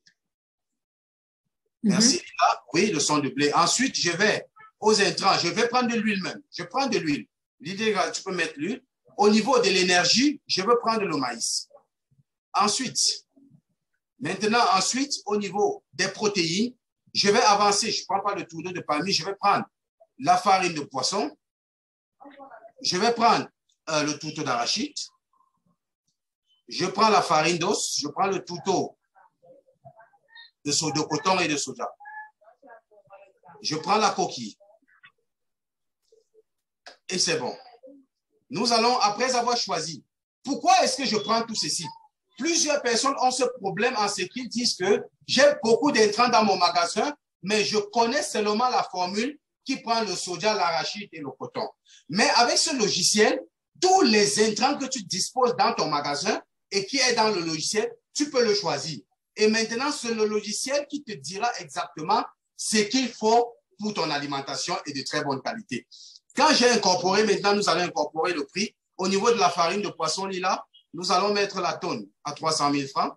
Mm-hmm. Merci, Lila. Oui, le son de blé. Ensuite, je vais aux intrants, je vais prendre de l'huile même. Je prends de l'huile. L'idée, tu peux mettre l'huile. Au niveau de l'énergie, je veux prendre le maïs. Ensuite, maintenant, ensuite, au niveau des protéines, je vais avancer. Je ne prends pas le tourneau de palmier, je vais prendre la farine de poisson. Je vais prendre euh, le tourteau d'arachide. Je prends la farine d'os. Je prends le tourteau de, so de coton et de soja. Je prends la coquille. Et c'est bon. Nous allons, après avoir choisi, pourquoi est-ce que je prends tout ceci? Plusieurs personnes ont ce problème en ce qu'ils disent que j'ai beaucoup d'intrants dans mon magasin, mais je connais seulement la formule qui prend le soja, l'arachide et le coton. Mais avec ce logiciel, tous les intrants que tu disposes dans ton magasin et qui est dans le logiciel, tu peux le choisir. Et maintenant, c'est le logiciel qui te dira exactement ce qu'il faut pour ton alimentation et de très bonne qualité. Quand j'ai incorporé, maintenant, nous allons incorporer le prix. Au niveau de la farine de poisson lila, nous allons mettre la tonne à trois cent mille francs.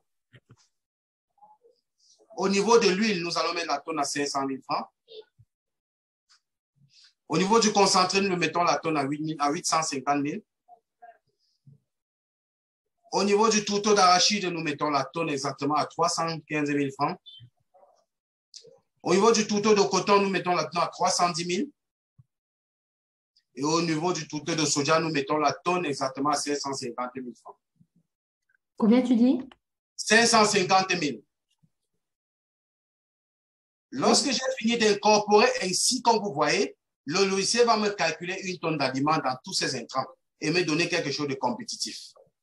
Au niveau de l'huile, nous allons mettre la tonne à cinq cent mille francs. Au niveau du concentré, nous mettons la tonne à huit cent cinquante mille. Au niveau du tourteau d'arachide, nous mettons la tonne exactement à trois cent quinze mille francs. Au niveau du tourteau de coton, nous mettons la tonne à trois cent dix mille. Et au niveau du tourteau de soja, nous mettons la tonne exactement à cinq cent cinquante mille francs. Combien tu dis? cinq cent cinquante mille. Lorsque j'ai fini d'incorporer ainsi, comme vous voyez, le logiciel va me calculer une tonne d'aliments dans tous ces intrants et me donner quelque chose de compétitif.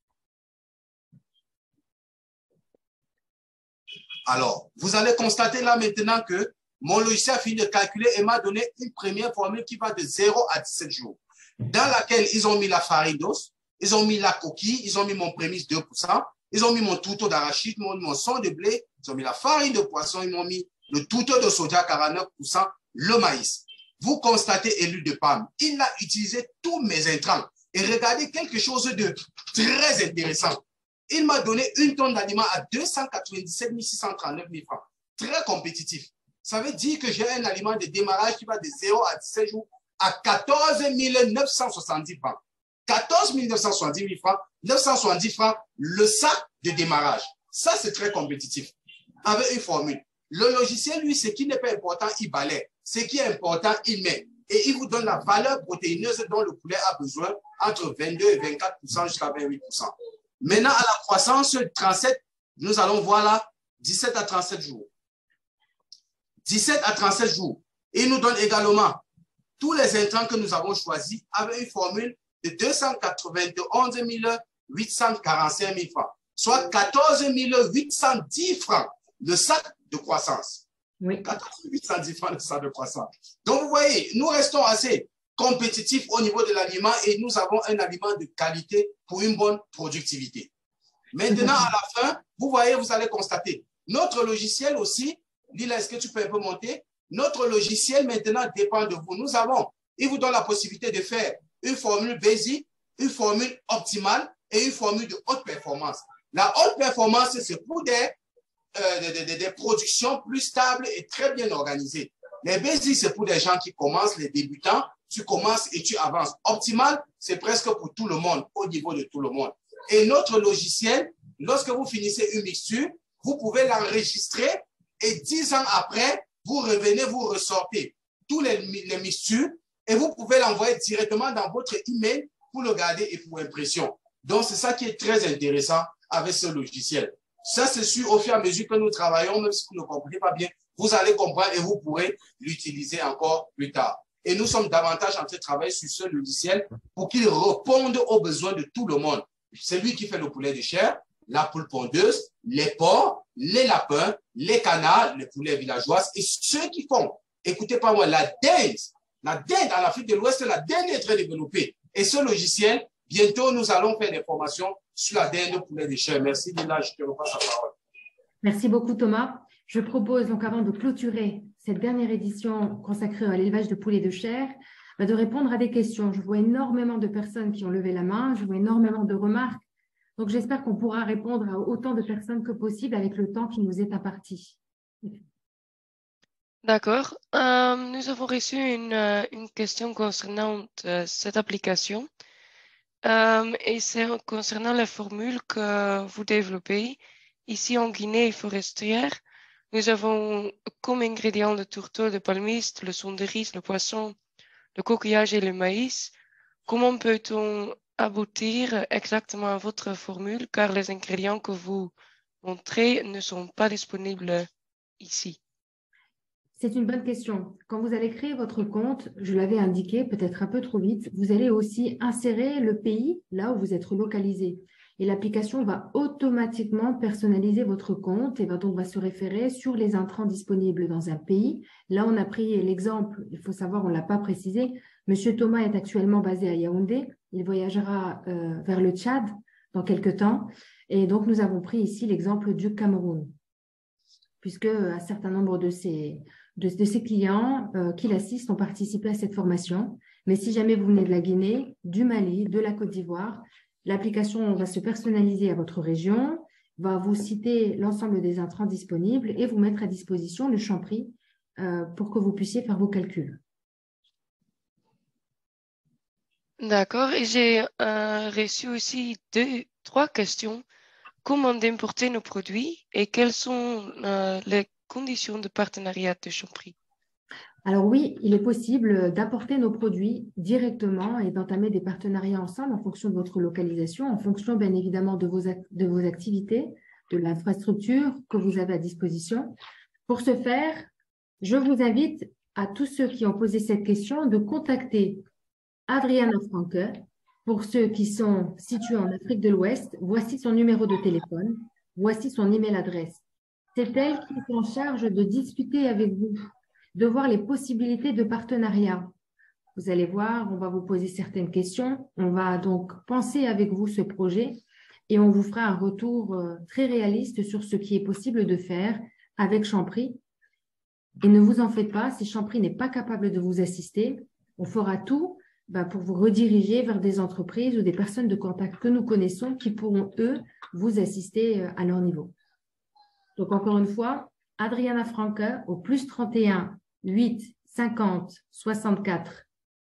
Alors, vous allez constater là maintenant que mon logiciel a fini de calculer et m'a donné une première formule qui va de zéro à dix-sept jours, dans laquelle ils ont mis la farine d'os, ils ont mis la coquille, ils ont mis mon prémisse deux pour cent, ils ont mis mon tourteau d'arachide, ils ont mis mon son de blé, ils ont mis la farine de poisson, ils m'ont mis le tourteau de soja quarante-neuf pour cent, le maïs. Vous constatez, et l'huile de palme, il a utilisé tous mes intrants. Et regardez quelque chose de très intéressant. Il m'a donné une tonne d'aliments à deux cent quatre-vingt-dix-sept mille six cent trente-neuf mille francs. très compétitif. Ça veut dire que j'ai un aliment de démarrage qui va de zéro à dix-sept jours à quatorze mille neuf cent soixante-dix francs. quatorze mille neuf cent soixante-dix francs, neuf cent soixante-dix francs, le sac de démarrage. Ça, c'est très compétitif. Avec une formule. Le logiciel, lui, ce qui n'est pas important, il balaie. Ce qui est important, il met. Et il vous donne la valeur protéineuse dont le poulet a besoin entre vingt-deux et vingt-quatre pour cent jusqu'à vingt-huit pour cent. Maintenant, à la croissance trente-sept, nous allons voir là dix-sept à trente-sept jours. dix-sept à trente-sept jours. Il nous donne également tous les intrants que nous avons choisis avec une formule de deux cent quatre-vingt-onze mille huit cent quarante-cinq mille francs, soit quatorze mille huit cent dix francs de sac de croissance. Oui. quatorze mille huit cent dix francs de sac de croissance. Donc, vous voyez, nous restons assez compétitifs au niveau de l'aliment et nous avons un aliment de qualité pour une bonne productivité. Maintenant, à la fin, vous voyez, vous allez constater, notre logiciel aussi, Lila, est-ce que tu peux un peu monter? Notre logiciel maintenant dépend de vous. Nous avons, il vous donne la possibilité de faire une formule basique, une formule optimale et une formule de haute performance. La haute performance, c'est pour des, euh, des, des, des productions plus stables et très bien organisées. Les basiques, c'est pour des gens qui commencent, les débutants. Tu commences et tu avances. Optimal, c'est presque pour tout le monde, au niveau de tout le monde. Et notre logiciel, lorsque vous finissez une mixture, vous pouvez l'enregistrer et dix ans après, vous revenez, vous ressortez tous les, les mixtures et vous pouvez l'envoyer directement dans votre email pour le garder et pour impression. Donc, c'est ça qui est très intéressant avec ce logiciel. Ça, c'est sûr, au fur et à mesure que nous travaillons, même si vous ne comprenez pas bien, vous allez comprendre et vous pourrez l'utiliser encore plus tard. Et nous sommes davantage en train de travailler sur ce logiciel pour qu'il réponde aux besoins de tout le monde. C'est lui qui fait le poulet de chair, la poule pondeuse, les porcs, les lapins, les canards, les poulets villageois et ceux qui font, écoutez pas moi, la dinde. La dinde en Afrique de l'Ouest, la dinde est très développée. Et ce logiciel, bientôt, nous allons faire des formations sur la dinde poulet de chair. Merci, Lila, je te repasse la parole. Merci beaucoup, Thomas. Je propose donc, avant de clôturer cette dernière édition consacrée à l'élevage de poulets de chair, de répondre à des questions. Je vois énormément de personnes qui ont levé la main, je vois énormément de remarques. Donc, j'espère qu'on pourra répondre à autant de personnes que possible avec le temps qui nous est imparti. D'accord. Euh, nous avons reçu une, euh, une question concernant euh, cette application. Euh, et c'est concernant la formule que vous développez. Ici en Guinée forestière, nous avons comme ingrédients le tourteau, le palmiste, le son de riz, le poisson, le coquillage et le maïs. Comment peut-on aboutir exactement à votre formule, car les ingrédients que vous montrez ne sont pas disponibles ici? C'est une bonne question. Quand vous allez créer votre compte, je l'avais indiqué peut-être un peu trop vite, vous allez aussi insérer le pays là où vous êtes localisé. Et l'application va automatiquement personnaliser votre compte et va donc va se référer sur les intrants disponibles dans un pays. Là, on a pris l'exemple, il faut savoir, on ne l'a pas précisé, Monsieur Thomas est actuellement basé à Yaoundé. Il voyagera euh, vers le Tchad dans quelques temps. Et donc, nous avons pris ici l'exemple du Cameroun, puisque un certain nombre de ses, de, de ses clients euh, qui l'assistent ont participé à cette formation. Mais si jamais vous venez de la Guinée, du Mali, de la Côte d'Ivoire, l'application va se personnaliser à votre région, va vous citer l'ensemble des intrants disponibles et vous mettre à disposition le champ prix euh, pour que vous puissiez faire vos calculs. D'accord. Et j'ai euh, reçu aussi deux, trois questions. Comment importer nos produits et quelles sont euh, les conditions de partenariat de Champrix? Alors oui, il est possible d'apporter nos produits directement et d'entamer des partenariats ensemble en fonction de votre localisation, en fonction bien évidemment de vos, de vos activités, de l'infrastructure que vous avez à disposition. Pour ce faire, je vous invite à tous ceux qui ont posé cette question de contacter Adriana Franke. Pour ceux qui sont situés en Afrique de l'Ouest, voici son numéro de téléphone, voici son email adresse. C'est elle qui est en charge de discuter avec vous, de voir les possibilités de partenariat. Vous allez voir, on va vous poser certaines questions, on va donc penser avec vous ce projet et on vous fera un retour très réaliste sur ce qui est possible de faire avec Champrix. Et ne vous en faites pas, si Champrix n'est pas capable de vous assister, on fera tout ben, pour vous rediriger vers des entreprises ou des personnes de contact que nous connaissons qui pourront, eux, vous assister à leur niveau. Donc, encore une fois, Adriana Franke au plus trente et un huit cinquante soixante-quatre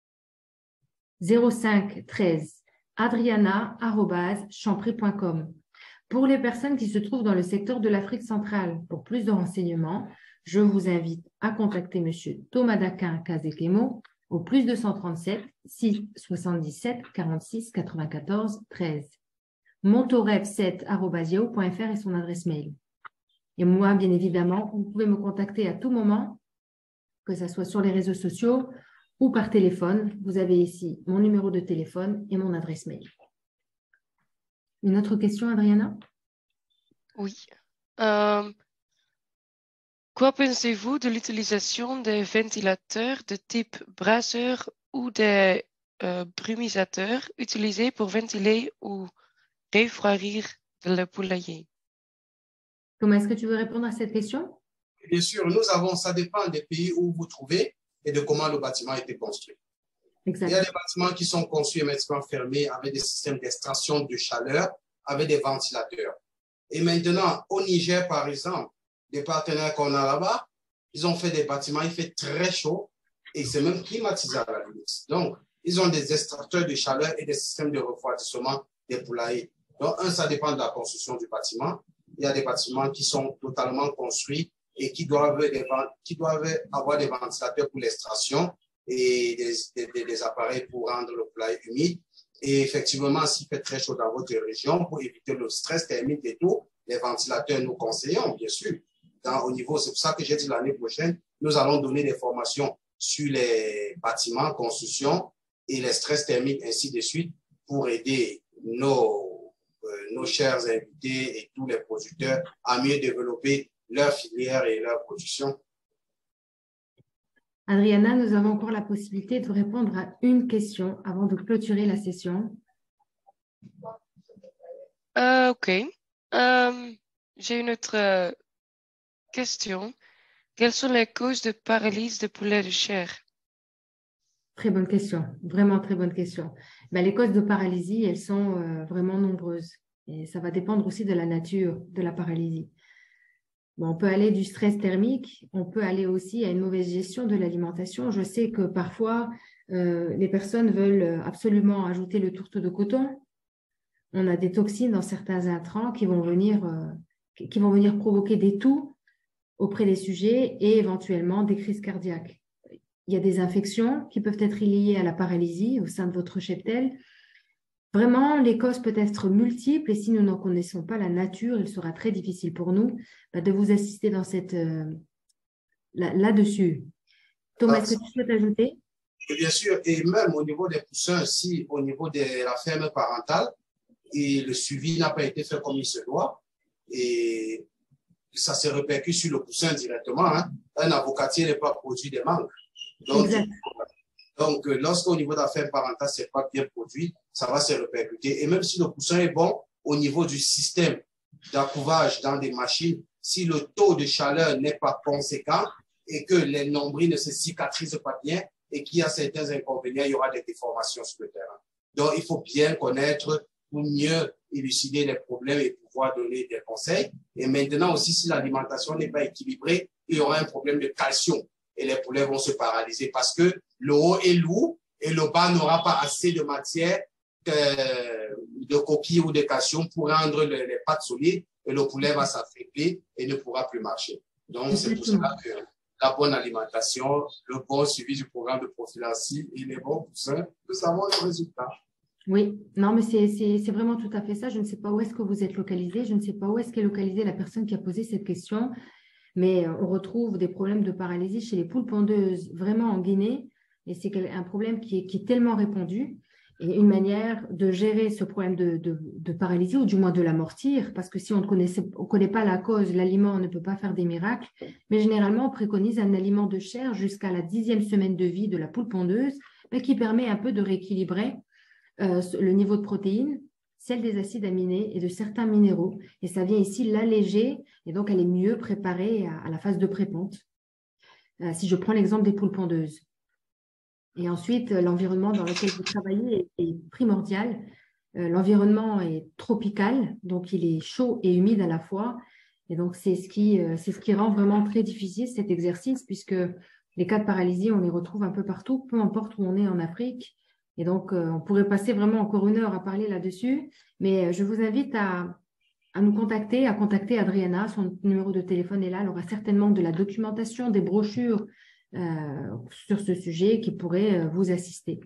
zéro cinq treize, adriana arobase champry point com. Pour les personnes qui se trouvent dans le secteur de l'Afrique centrale, pour plus de renseignements, je vous invite à contacter M. Thomas Daquin Kazekemo au plus deux cent trente-sept six soixante-dix-sept quarante-six quatre-vingt-quatorze treize. montorep sept arobase yahoo point fr est son adresse mail. Et moi, bien évidemment, vous pouvez me contacter à tout moment, que ce soit sur les réseaux sociaux ou par téléphone. Vous avez ici mon numéro de téléphone et mon adresse mail. Une autre question, Adriana? Oui. Euh, quoi pensez-vous de l'utilisation des ventilateurs de type brasseur ou des euh, brumisateurs utilisés pour ventiler ou refroidir le poulailler? Comment est-ce que tu veux répondre à cette question? Bien sûr, nous avons, ça dépend des pays où vous vous trouvez et de comment le bâtiment a été construit. Exact. Il y a des bâtiments qui sont conçus hermétiquement fermés avec des systèmes d'extraction de chaleur, avec des ventilateurs. Et maintenant, au Niger, par exemple, des partenaires qu'on a là-bas, ils ont fait des bâtiments, il fait très chaud et c'est même climatisé à la limite. Donc, ils ont des extracteurs de chaleur et des systèmes de refroidissement des poulaillers. Donc, un, ça dépend de la construction du bâtiment. Il y a des bâtiments qui sont totalement construits et qui doivent, des, qui doivent avoir des ventilateurs pour l'extraction et des, des, des appareils pour rendre le poulailler humide. Et effectivement, s'il fait très chaud dans votre région, pour éviter le stress thermique et tout, les ventilateurs, nous conseillons, bien sûr. Dans, au niveau, c'est pour ça que j'ai dit l'année prochaine, nous allons donner des formations sur les bâtiments, construction et les stress thermiques, ainsi de suite, pour aider nos, euh, nos chers invités et tous les producteurs à mieux développer leur filière et leur production. Adriana, nous avons encore la possibilité de répondre à une question avant de clôturer la session. Euh, ok. Euh, j'ai une autre euh, question. Quelles sont les causes de paralysie de poulet de chair? Très bonne question, vraiment très bonne question. Ben, les causes de paralysie, elles sont euh, vraiment nombreuses et ça va dépendre aussi de la nature de la paralysie. Bon, on peut aller du stress thermique, on peut aller aussi à une mauvaise gestion de l'alimentation. Je sais que parfois, euh, les personnes veulent absolument ajouter le tourte de coton. On a des toxines dans certains intrants qui vont venir, euh, qui vont venir provoquer des toux auprès des sujets et éventuellement des crises cardiaques. Il y a des infections qui peuvent être liées à la paralysie au sein de votre cheptel. Vraiment, les causes peuvent être multiples et si nous n'en connaissons pas la nature, il sera très difficile pour nous bah, de vous assister dans cette, euh, là, là-dessus. Thomas, est-ce que tu souhaites ajouter? Et bien sûr, et même au niveau des poussins, si au niveau de la ferme parentale, et le suivi n'a pas été fait comme il se doit, et ça se répercute sur le poussin directement. Hein. Un avocatier n'est pas produit des mangues. Donc, exact. donc lorsqu'au niveau de la ferme parentale, ce n'est pas bien produit, ça va se répercuter. Et même si le poussin est bon, au niveau du système d'accouvage dans des machines, si le taux de chaleur n'est pas conséquent et que les nombrils ne se cicatrisent pas bien et qu'il y a certains inconvénients, il y aura des déformations sur le terrain. Donc, il faut bien connaître pour mieux élucider les problèmes et pouvoir donner des conseils. Et maintenant aussi, si l'alimentation n'est pas équilibrée, il y aura un problème de calcium et les poulets vont se paralyser parce que le haut est lourd et le bas n'aura pas assez de matière que de coquilles ou de calcium pour rendre le, les pattes solides et le poulet va s'affaiblir et ne pourra plus marcher. Donc, c'est pour cela que la bonne alimentation, le bon suivi du programme de prophylaxie et les bons poussins, nous avons le résultat. Oui, non, mais c'est vraiment tout à fait ça. Je ne sais pas où est-ce que vous êtes localisé, je ne sais pas où est-ce qu'est localisée la personne qui a posé cette question, mais on retrouve des problèmes de paralysie chez les poules pondeuses vraiment en Guinée et c'est un problème qui est, qui est tellement répandu. Et une manière de gérer ce problème de, de, de paralysie, ou du moins de l'amortir, parce que si on ne connaissait, on connaît pas la cause, l'aliment ne peut pas faire des miracles, mais généralement, on préconise un aliment de chair jusqu'à la dixième semaine de vie de la poule pondeuse, mais qui permet un peu de rééquilibrer euh, le niveau de protéines, celle des acides aminés et de certains minéraux. Et ça vient ici l'alléger, et donc elle est mieux préparée à, à la phase de prépente. Euh, si je prends l'exemple des poules pondeuses. Et ensuite, l'environnement dans lequel vous travaillez est, est primordial. Euh, l'environnement est tropical, donc il est chaud et humide à la fois. Et donc, c'est ce qui, euh, c'est ce qui rend vraiment très difficile cet exercice, puisque les cas de paralysie, on les retrouve un peu partout, peu importe où on est en Afrique. Et donc, euh, on pourrait passer vraiment encore une heure à parler là-dessus. Mais je vous invite à, à nous contacter, à contacter Adriana. Son numéro de téléphone est là. Elle aura certainement de la documentation, des brochures euh, sur ce sujet qui pourraient euh, vous assister.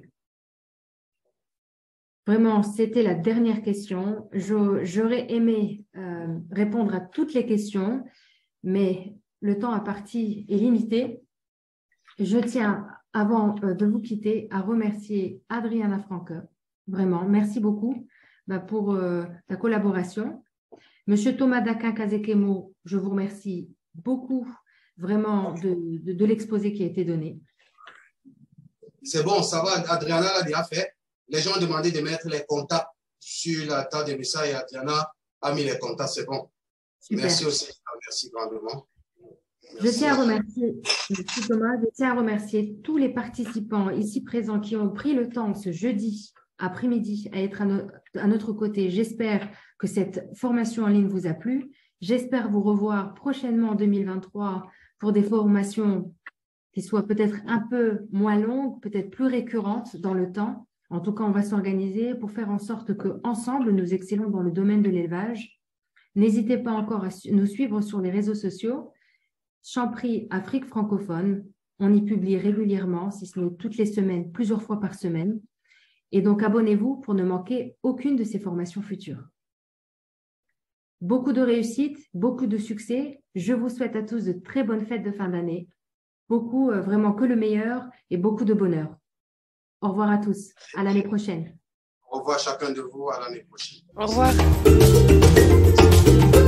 Vraiment, c'était la dernière question. J'aurais aimé euh, répondre à toutes les questions, mais le temps imparti est limité. Je tiens, avant euh, de vous quitter, à remercier Adriana Franke. Vraiment, merci beaucoup bah, pour euh, ta collaboration. Monsieur Thomas Daquin-Kazekemo, je vous remercie beaucoup vraiment de, de, de l'exposé qui a été donné. C'est bon, ça va, Adriana l'a déjà fait. Les gens ont demandé de mettre les contacts sur la table de messages et Adriana a mis les contacts, c'est bon. Super. Merci aussi, merci grandement. Merci. Je tiens à remercier, merci Thomas, je tiens à remercier tous les participants ici présents qui ont pris le temps ce jeudi après-midi à être à, no à notre côté. J'espère que cette formation en ligne vous a plu. J'espère vous revoir prochainement en deux mille vingt-trois pour des formations qui soient peut-être un peu moins longues, peut-être plus récurrentes dans le temps. En tout cas, on va s'organiser pour faire en sorte qu'ensemble, nous excellons dans le domaine de l'élevage. N'hésitez pas encore à nous suivre sur les réseaux sociaux. Champrix Afrique francophone, on y publie régulièrement, si ce n'est toutes les semaines, plusieurs fois par semaine. Et donc, abonnez-vous pour ne manquer aucune de ces formations futures. Beaucoup de réussite, beaucoup de succès. Je vous souhaite à tous de très bonnes fêtes de fin d'année. Beaucoup, euh, vraiment que le meilleur et beaucoup de bonheur. Au revoir à tous. À l'année prochaine. Au revoir chacun de vous. À l'année prochaine. Au revoir.